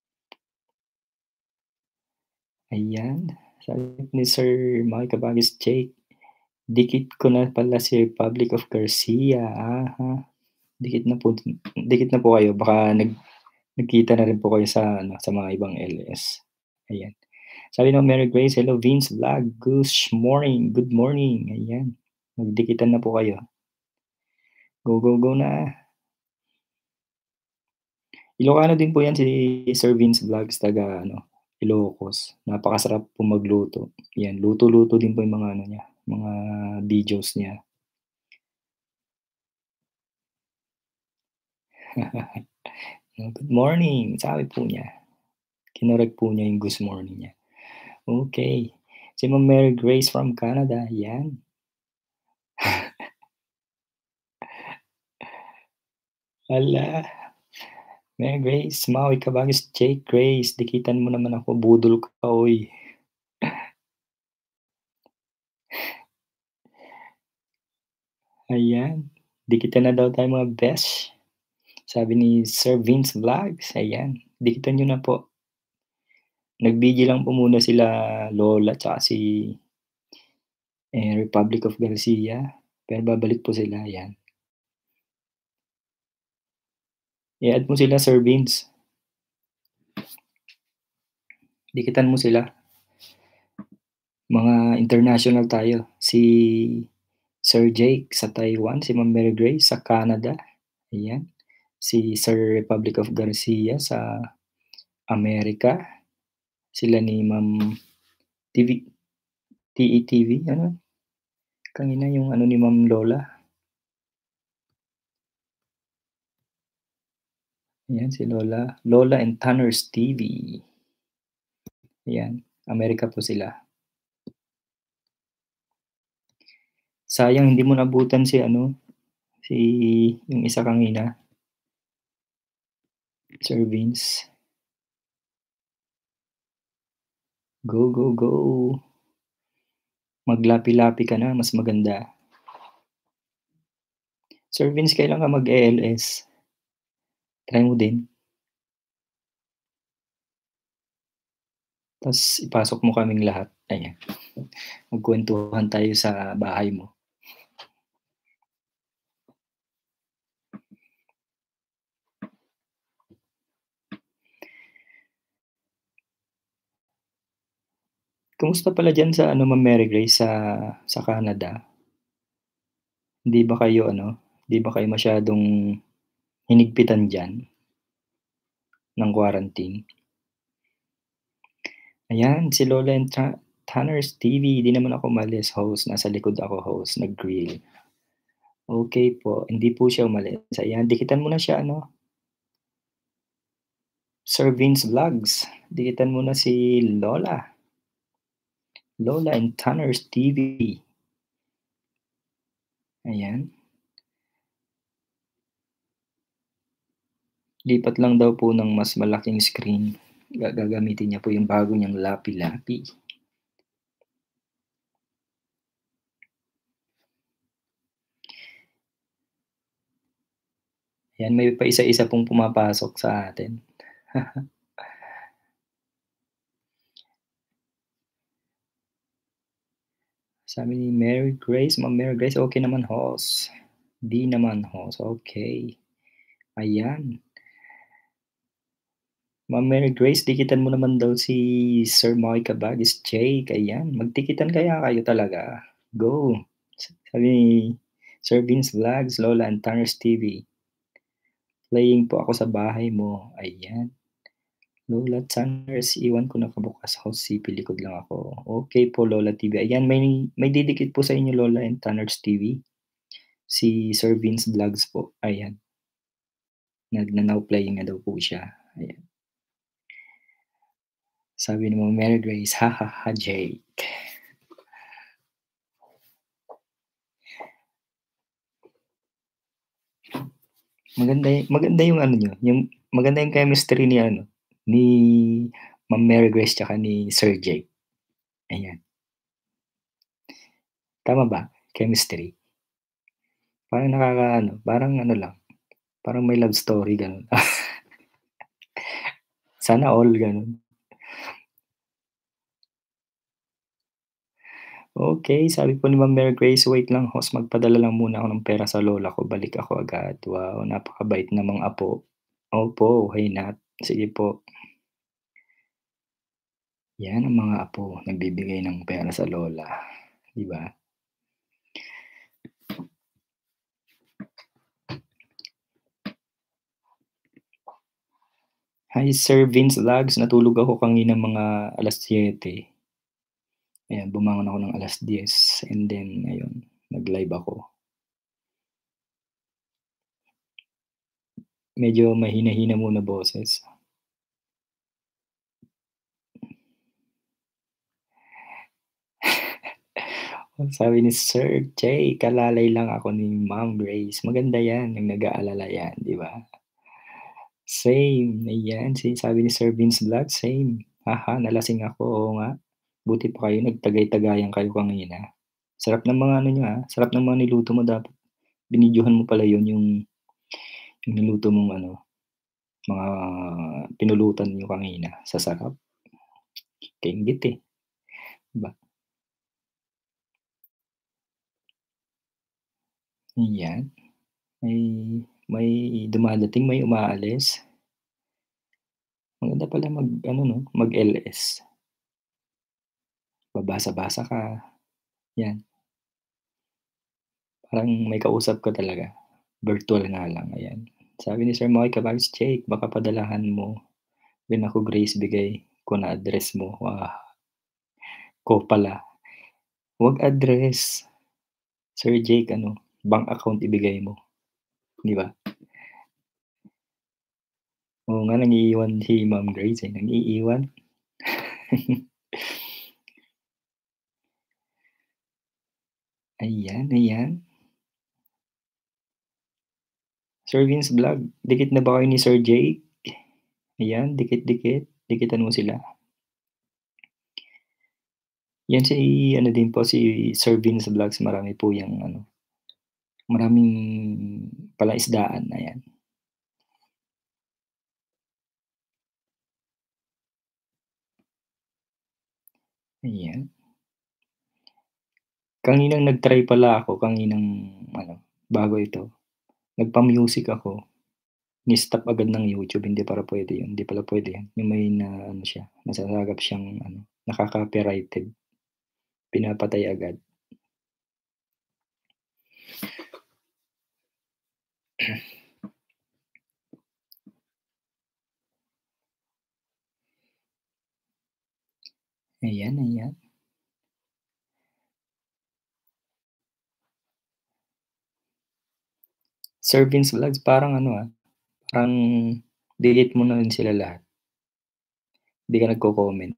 Ayan, sabi ni Sir Mike Cabagis Jake, "Dikit ko na pala si Republic of Garcia, aha." Dikit na po dikit na po kayo, baka nagkita na rin po kayo sa ano, sa mga ibang LS. Ayan. Sabi ng Mary Grace, "Hello Vince Vlog, good morning." Ayan, magdikitan na po kayo. Go, go, go na. Ilocano din po 'yan si Sir Vince Vlogs, taga ano, Ilocos. Napakasarap po magluto, 'yan, luto-luto din po yung mga ano niya, mga videos niya. Good morning, sabi po niya. Kinorek po niya yung good morning niya. Okey. Si Ma'am Mary Grace from Canada, 'yan. Hala, Mary Grace, Maui ka bagis Jake Grace, dikitan mo naman ako, budol ka, oy. Ayan, dikitan na daw tayo mga besh, sabi ni Sir Vince Vlogs, ayan, dikitan niyo na po. Nag-BG lang po muna sila Lola tsaka si, Republic of Garcia, pero babalik po sila, ayan. I-add mo sila Sir Vince, dikitan mo sila. Mga international tayo, si Sir Jake sa Taiwan, si Ma'am Mary Grace sa Canada, ayan. Si Sir Republic of Garcia sa Amerika, sila ni Ma'am TV TETV, ano, kanina yung ano ni Ma'am Lola, ayan si Lola, Lola and Tanner's TV, ayan, Amerika po sila. Sayang hindi mo naabutan si ano, si yung isa kanina, Sir Vince. Go, go, go. Maglapi-lapi ka na, mas maganda. Sir Vince, kailan ka mag-e-LS? Try mo din. Tas ipasok mo kaming lahat, ayan. Magkwentuhan tayo sa bahay mo. Kumusta pala diyan sa ano, Ma'am Mary Grace, sa Canada? Hindi ba kayo ano, hindi ba kayo masyadong hinigpitan diyan ng quarantine? Ayan, si Lola and Tanner's TV, 'di naman ako umalis, host, nasa likod ako host, nag-grill. Okey po, hindi po siya umalis, ayan, dikitan mo na siya ano, Sir Vince Vlogs, dikitan mo na si Lola, Lola and Tanner's TV, ayan. Lipat lang daw po ng mas malaking screen, gagamitin niya po yung bago niyang lapi-lapi. Yan, may paisa-isa pong pumapasok sa atin. Sabi ni Mary Grace, Ma'am Mary Grace, okey naman host. 'Di naman host, okey. Ayan. Ma'am Mary Grace, dikitan mo naman daw si Sir Moy Cabagis Jake, ayan. Magdikitan kaya kayo talaga. Go. Sabi ni Sir Vince Vlogs, Lola and Tanner's TV. Playing po ako sa bahay mo, ayan. Lola Tanner's, iwan ko nakabukas, host CP, likod lang ako. Okey po Lola TV, ayan, may didikit po sa inyo Lola and Tanner's TV, si Sir Vince Vlogs po, ayan. Nagna-now playing na daw po siya, ayan. Sabi ni Ma'am Mary Grace, "Ha, ha, ha, Jake." Maganda yung ano niyo, yung maganda yung chemistry ni ano, ni Ma'am Mary Grace tsaka ni Sir Jake, ayan. Tama ba? Chemistry? Parang nakakaano, parang ano lang, parang may love story gano'n. Sana all gano'n. Okey, sabi po ni Ma'am Mary Grace, "Wait lang host, magpadala lang muna ako ng pera sa lola ko, balik ako agad." Wow, napakabait namang apo. Opo, why not? Sige po. 'Yan ang mga apo, nagbibigay ng pera sa lola, 'di ba? Hi Sir Vince Vlogs, natulog ako kanina mga 7:00. Ayan, bumangon ako ng 10:00 and then ayun, nag-live ako. Medyo mahina-hina muna boses. Sabi ni Sir Jay, kalalay lang ako ni Ma'am Grace. Maganda 'yan, yung nag-aalala 'yan, 'di ba? Same, ayan, sabi ni Sir Vince Vlog, same. Haha, nalasing ako, oo nga. Buti pa kayo nagtagay-tagayan kayo kanina. Sarap ng mga ano niyo, sarap ng mga niluto mo dapat binidyohan mo pala 'yun, yung niluto mong ano, mga pinulutan niyo kanina, sasarap. Kainggit, eh, 'di ba? Ayan, may may dumadating, may umaalis. Maganda pala mag-ano 'no, mag-LS. Babasa-basa ka, 'yan, parang may kausap ka talaga. Virtual nga lang, ayan. Sabi ni Sir Moy Cabags, "Jake, baka padalahan mo rin ako Grace, bigay ko na address mo." Ko pala. 'Wag address, Sir Jake ano, bank account ibigay mo, 'di ba? Oo nga, nang-iiwan si Ma'am Grace, eh, nang-iiwan. Ayan, ayan. Sir Vince Vlog, dikit na ba kayo ni Sir Jake? Ayan, dikit-dikit, dikitan mo sila. Yan si ano din po, si Sir Vince Vlogs, marami po yang ano, maraming palaisdaan, ayan. Ayan. Kaninang nag-try pala ako, kaninang ano, bago ito, nagpa-music ako, ni-stop agad ng YouTube, hindi pala puwede yun, hindi pala puwede yun, yung may na-ano siya, nasasagap siyang ano, naka-copyrighted, pinapatay agad. Ayan, ayan. Sir Vince Vlogs, parang ano, parang delete mo na rin sila lahat, 'di ka nagko-comment.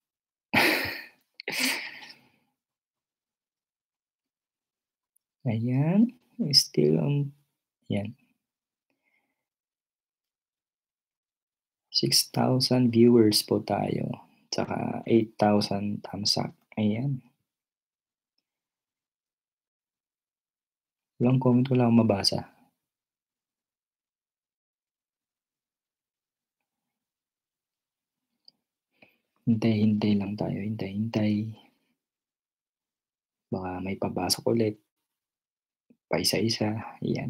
Ayan, still on, yan, 6,000 viewers po tayo, tsaka 8,000 thumbs up, ayan. Walang comment, wala akong mabasa. Hintay-hintay lang tayo, hintay-hintay. Baka may papasok ulit, paisa-isa, ayan.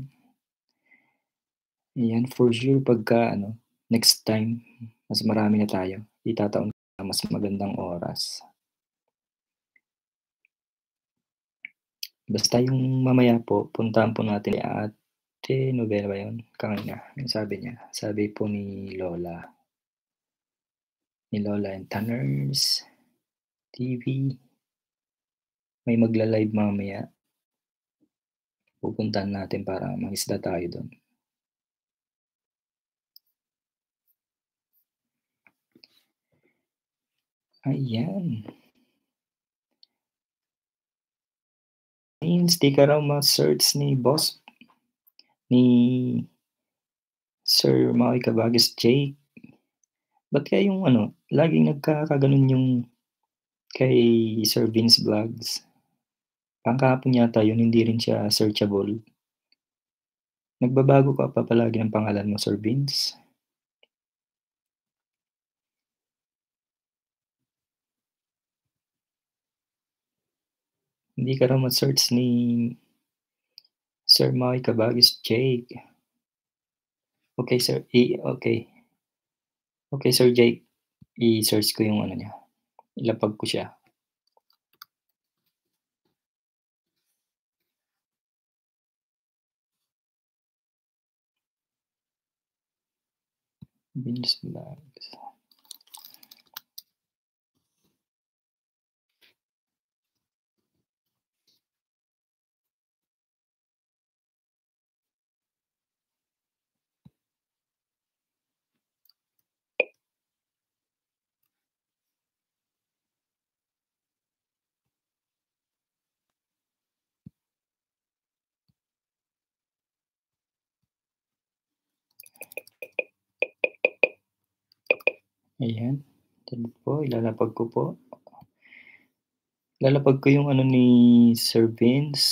Ayan, for sure pagka ano, next time, mas marami na tayo, itataon ko na mas magandang oras. Basta yung mamaya po, puntahan po natin ni Ate Nobela ba yun? Kanina, yung sabi niya, sabi po ni Lola and Tanners TV, may magla-live mamaya, pupuntahan natin para mangisda tayo dun. Ayan, ayun, 'di ka raw ma-search ni boss, ni Sir Maki Cabagas Jake. Ba't kaya yung ano, laging nagkakagano'n yung kay Sir Vince Vlogs? Parang kahapon yata yun, hindi rin siya searchable. Nagbabago ka pa palagi ng pangalan mo, Sir Vince? Hindi ka raw ma-search ni Sir Maki Cabagas Jake. Okey sir, okey Sir Jake, i-search ko yung ano niya, ilapag ko siya. Vince Vlogs. Ayan, ito po ilalapag ko po. Ilalapag ko yung ano ni Sir Vince.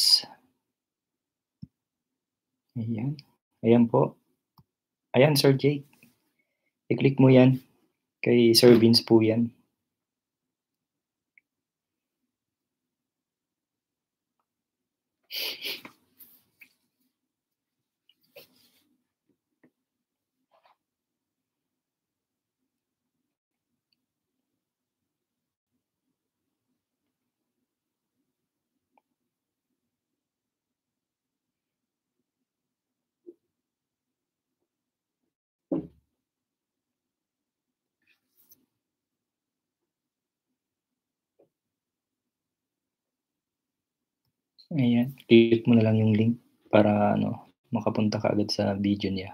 Ayan, ayan po. Ayan Sir Jake, i-click mo yan, kay Sir Vince po yan. Ayan, click mo na lang yung link para ano, makapunta ka agad sa video niya.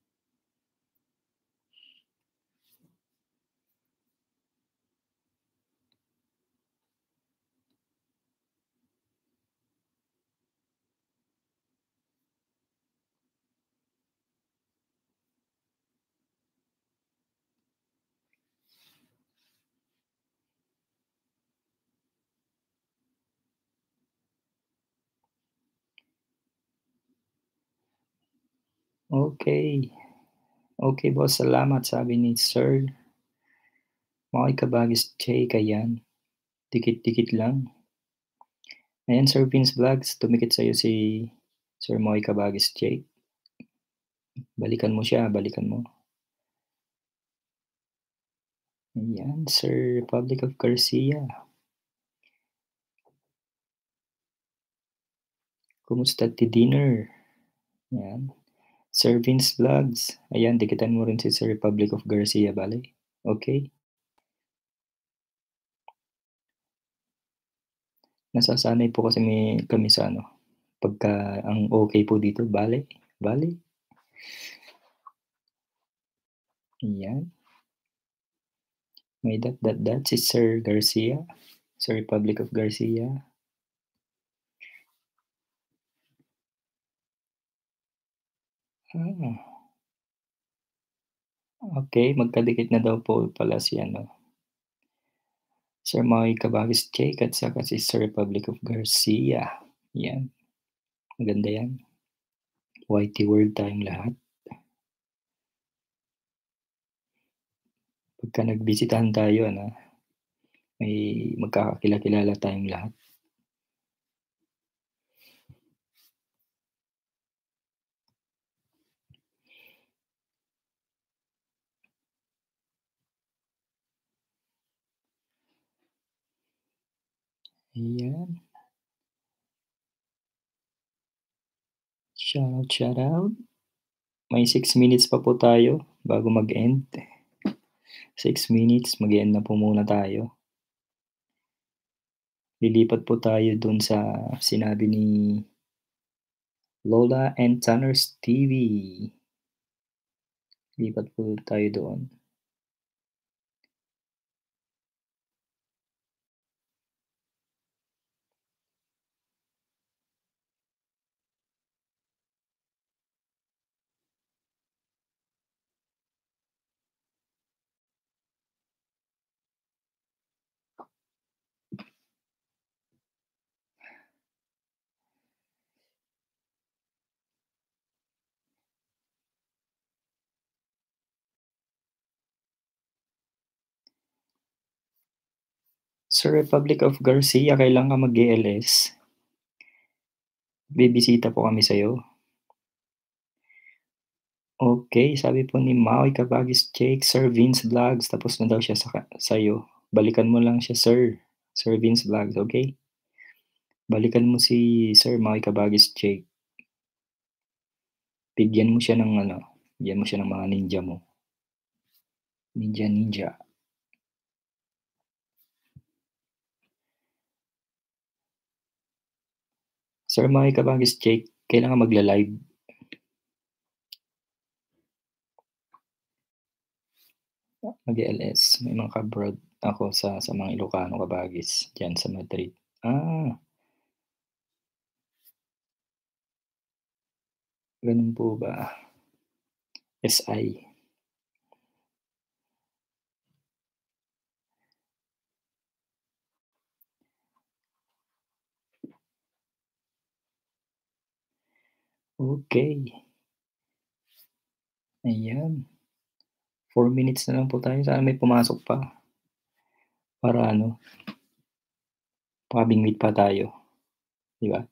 Okay. Okay boss, salamat sabi ni Sir Moy Kabagis Jake, ayan. Dikit-dikit lang. Ayan Sir Vince Vlogs, tumikit sa'yo si Sir Moy Kabagis Jake. Balikan mo siya, balikan mo. Ayan, Sir Republic of Garcia. Kumusta ti dinner? Ayan. Sir Vince Vlogs. Ayan, dikitan mo rin si Sir Republic of Garcia, bale. Okay. Nasasanay po kasi kami sa ano, pagka ang okay po dito, bale, bale. Ayan. May dot si Sir Garcia, Sir Republic of Garcia. Ah, okay, magkadikit na daw po pala si ano, Sir Moy Kabagis Jake at saka si Sir Republic of Garcia. Yan, maganda yan. YT World tayong lahat. Pagka nagbisitahan tayo, ano, may magkakakilala tayong lahat. Ayan. Shout out. May 6 minutes pa po tayo bago mag-end. 6 minutes, mag-e-end na po muna tayo. Lilipat po tayo dun sa sinabi ni Lola and Tanner's TV. Lipat po tayo doon. Sa Republic of Garcia, kailan ka mag-e-LS? Bibisita po kami sa'yo. Okay, sabi po ni Maui Kabagis Jake, Sir Vince Vlogs, tapos na daw siya sa'yo. Balikan mo lang siya, Sir. Sir Vince Vlogs, okay? Balikan mo si Sir Maui Kabagis Jake. Bigyan mo siya ng ano, bigyan mo siya ng mga ninja mo. Ninja Ninja. Sir Maki Kabagis Jake, kailan ka magla-live? Mag-e-LS, may mga ka-abroad ako sa mga Ilocano Kabagis diyan sa Madrid. Gano'n po ba? SI. Okey. Ayan, 4 minutes na lang po tayo, sana may pumasok pa para ano, makabingwit pa tayo, 'di ba?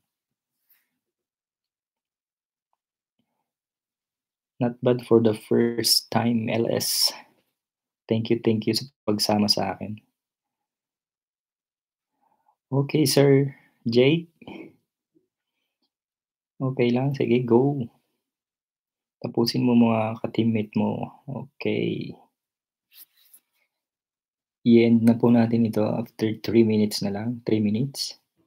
Not bad for the first time LS. Thank you sa pagsama sa akin. Okay Sir Jake, okey lang, sige go. Tapusin mo mga ka-teammate mo, okey. I-end na po natin ito after 3 minutes na lang, 3 minutes.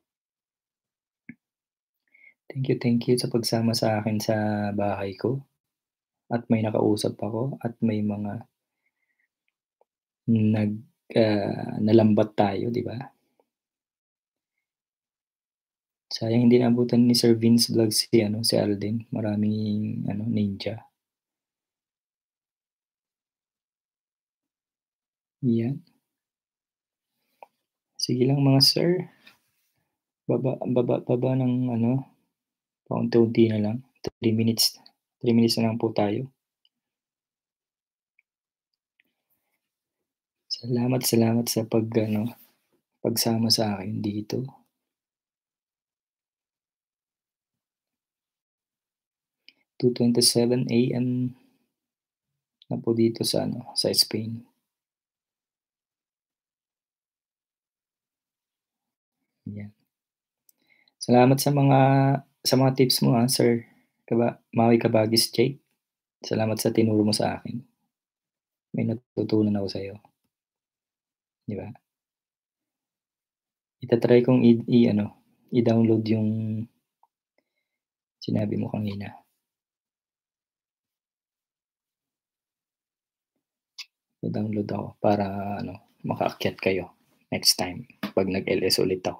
Thank you sa pagsama sa akin sa bahay ko at may nakausap ako at may mga nag, nalambat tayo, 'di ba? Sayang hindi naabutan ni Sir Vince Vlog si ano, si Alden, maraming ano, ninja. 'Yan, sige lang mga sir, baba ng ano, paunti-unti na lang, 3 minutes, 3 minutes na lang po tayo. Salamat sa pag-ano, pagsama sa akin dito. 2:27 AM na po dito sa ano, sa Spain. Yan. Salamat sa mga tips mo, Sir Maui Kabagis Jake. Salamat sa tinuro mo sa akin. May natutunan ako sa'yo, 'di ba? Ita-try kong i-ano, i-download yung sinabi mo kanina. I-download ako para ano, makaakyat kayo next time 'pag nag-LS ulit ako.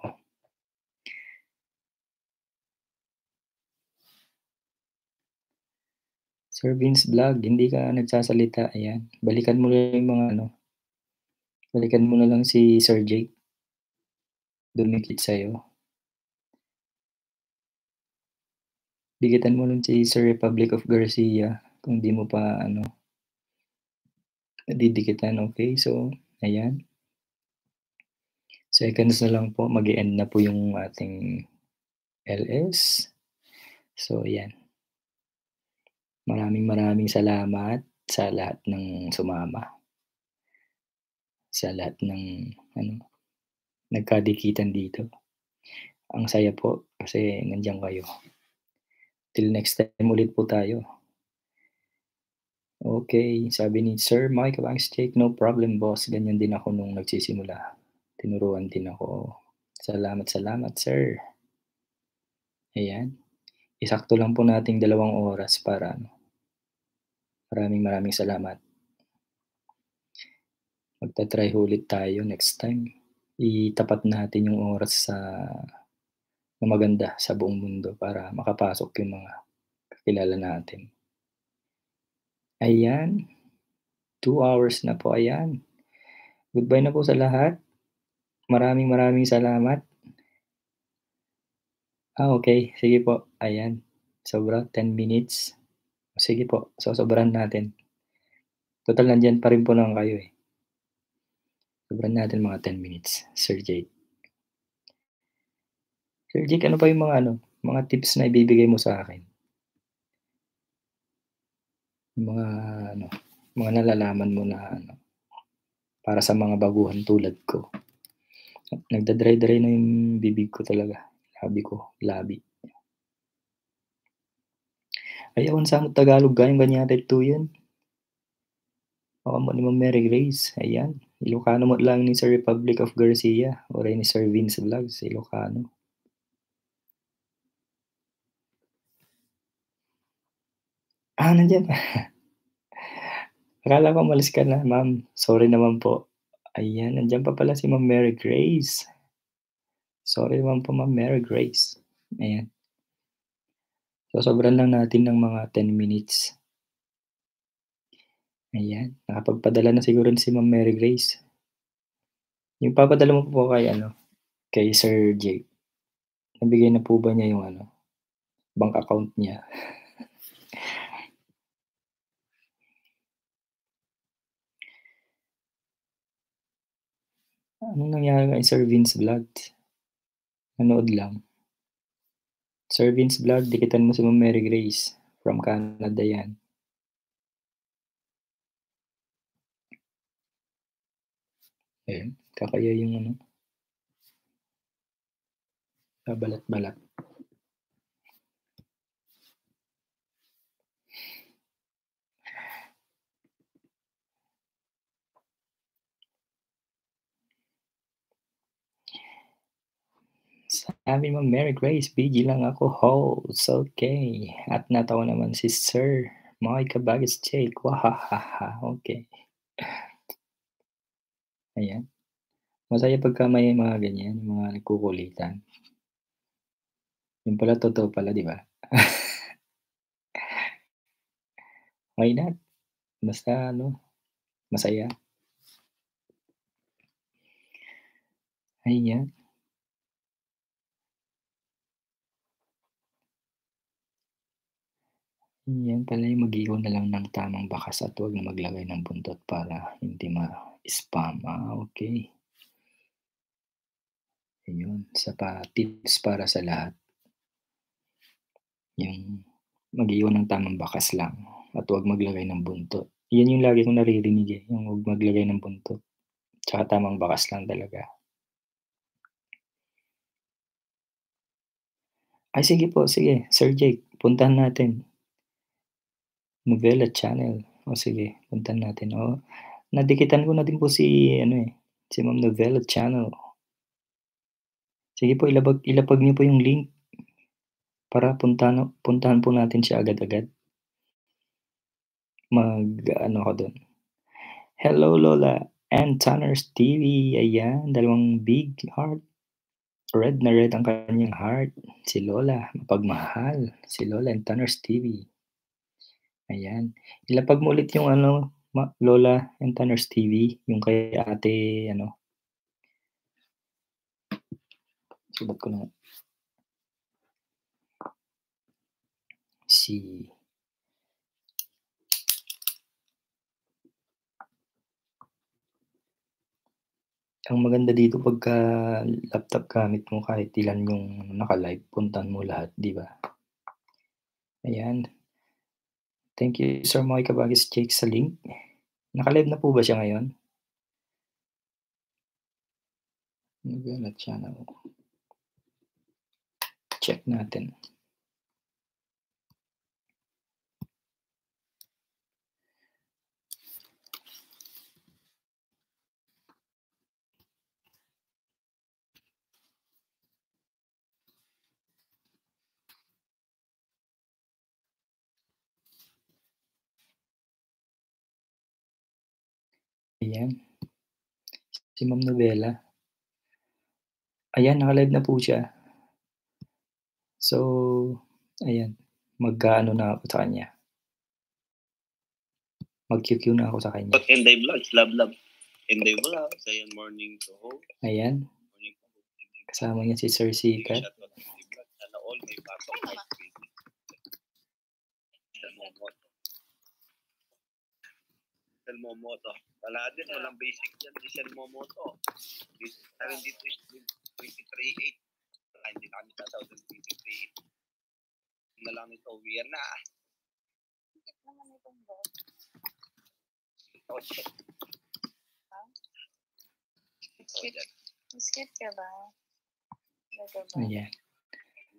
Sir Vince Vlog, hindi ka nagsasalita, ayan. Balikan mo lang yung mga ano, balikan mo na lang si Sir Jake, dumikit sa'yo. Dikitan mo lang si Sir Republic of Garcia kung di mo pa ano, didikitan, okey. So, ayan, seconds na lang po, mag-e-end na po yung ating LS. So, ayan, maraming salamat sa lahat ng sumama, sa lahat ng ano, nagkadikitan dito. Ang saya po kasi nandiyan kayo. Till next time ulit po tayo. Okey, sabi ni Sir Mike Kabangis Jake, "No problem boss, ganyan din ako nung nagsisimula. Tinuruan din ako." Salamat sir. Ayan, isakto lang po nating 2 oras para ano, maraming salamat. Magta-try ulit tayo next time. Itapat natin yung oras na maganda sa buong mundo para makapasok yung mga kakilala natin. Ayan, 2 hours na po, ayan. Goodbye na po sa lahat. Maraming salamat. Okey, sige po, ayan. Sobra, 10 minutes. Sige po, sosobrahan natin. Total nandiyan pa rin po naman kayo, eh. Sobrahan natin mga 10 minutes, Sir Jake. Sir Jake, ano pa yung mga ano, mga tips na ibibigay mo sa akin? Yung mga ano, mga nalalaman mo na ano, para sa mga baguhan tulad ko. Nagda-dry na yung bibig ko talaga, labi. Ayawan sa Tagalog gayong ganyan tuyen. Baka mo ni Ma'am Mary Grace, ayan. Ilocano mo lang ni sa Republic of Garcia or ni Sir Vince Vlogs, Ilocano. Nandiyan pa. Akala ko umalis ka na, ma'am. Sorry naman po. Ayan, nandiyan pa pala si Ma'am Mary Grace. Sorry naman po, Ma'am Mary Grace. Ayan. Sosobran lang natin ng mga 10 minutes. Ayan, nakapagpadala na siguro si Ma'am Mary Grace. Yung papadala mo po kay ano, kay Sir Jake, nabigay na po ba niya yung ano, bank account niya? Anong nangyari kay Sir Vince Vlogs? Nanood lang. Sir Vince Vlog, dikitan mo si Ma'am Mary Grace. From Canada yan. Ayun, kakaya yung ano, babalat-balat. Sabi mo, Mary Grace, busy lang ako, host. Okay. At natawa naman si Sir Moika Baggage Jake. Wahahaha. Okay. Ayan. Masaya pagka may mga ganyan, mga nagkukulitan. Yun pala, totoo pala, di ba? Why not? Basta ano, masaya. Ayan. Yan pala yung mag-iwan na lang ng tamang bakas at huwag na maglagay ng buntot para hindi ma-spam. Okay. Ayun, isa pa tips para sa lahat, yung mag-iwan ng tamang bakas lang at huwag maglagay ng buntot. Yan yung lagi kong naririnig, yung huwag maglagay ng buntot, tsaka tamang bakas lang talaga. Ay sige po, sige, Sir Jake, puntahan natin. Novela Channel. O sige, puntahan natin. Nadikitan ko na din po si ano, si Ma'am Novela Channel. Sige po, ilapag niyo po yung link para puntahan po natin siya agad-agad. Mag-ano ako dun. Hello Lola and Tanner's TV. Ayan, dalawang big heart. Red na red ang kanyang heart. Si Lola, mapagmahal. Si Lola and Tanner's TV. Ayan. Ilapag mo ulit yung ano, Lola and Tanner's TV. Yung kay ate, ano. Sulat ko na. Si ang maganda dito pagka laptop gamit mo kahit ilan yung naka-live, puntahan mo lahat, 'di ba? Ayan. Thank you Sir Moy Kabagis Jake sa link. Naka-live na po ba siya ngayon? Novela Channel. Check natin. Ayan. Si Ma'am Novela. Ayan, naka-live na po siya. So, ayan, mag-aano na ako sa kanya. Mag-QQ na ako sa kanya. Inday Vlogs, love. Inday Vlogs, ayan, morning to host. Ayan. Kasama niya si Sir Sikat. Sana all may pasok kahit baby. Sel Momoto. Wala din, walang basic yan. Si Sel Momoto. Narin dito is 23.8. Hindi na kami sa 2023. Na lang ito, weird na. Bakit naman itong boss? Skip ka ba? Ayan.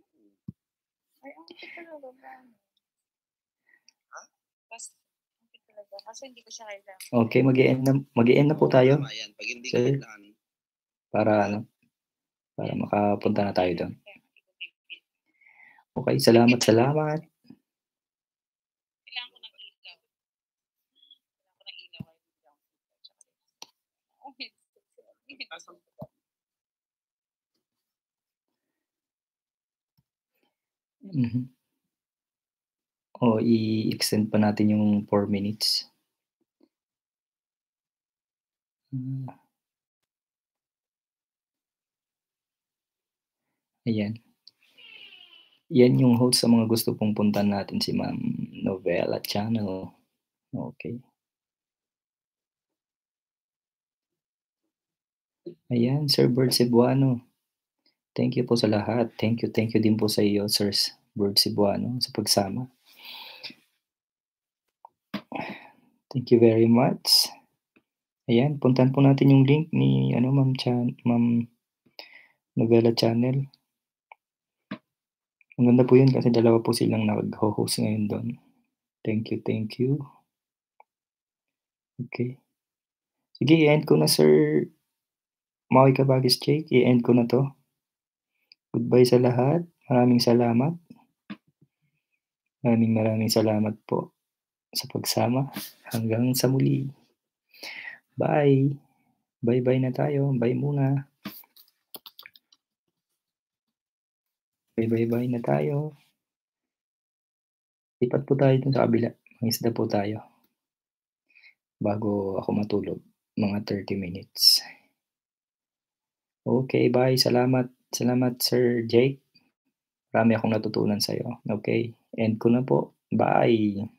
Ay, ang cute talaga ba? Ha? Ang cute talaga. Okay, mag-e-end na po tayo, Tama yan. Pag hindi sir, kailangan, para para makapunta na tayo do'n. Okay, salamat. Mhm. I-extend pa natin yung 4 minutes. Ayan. Yan yung host sa mga gusto pong puntahan natin, si Ma'am Novella Channel. Okay. Ayan, Sir Bert Cebuano. Thank you po sa lahat. Thank you din po sa iyo, Sir Bert Cebuano, sa pagsama. Thank you very much. Ayan, puntahan po natin yung link ni Ma'am Novella Channel. Maganda po yun kasi dalawa po silang nagho-host ngayon do'n. Thank you. Okay. Sige, i-end ko na, Sir Maui Kabagis Jake, i-end ko na 'to. Goodbye sa lahat. Maraming salamat. Maraming salamat po sa pagsama. Hanggang sa muli. Bye. Bye-bye na tayo. Bye muna. Bye-bye na tayo. Lipat po tayo dun sa kabila. Mangisda po tayo. Bago ako matulog. Mga 30 minutes. Okay, bye. Salamat, Sir Jake. Marami akong natutunan sa'yo. Okay, end ko na po. Bye.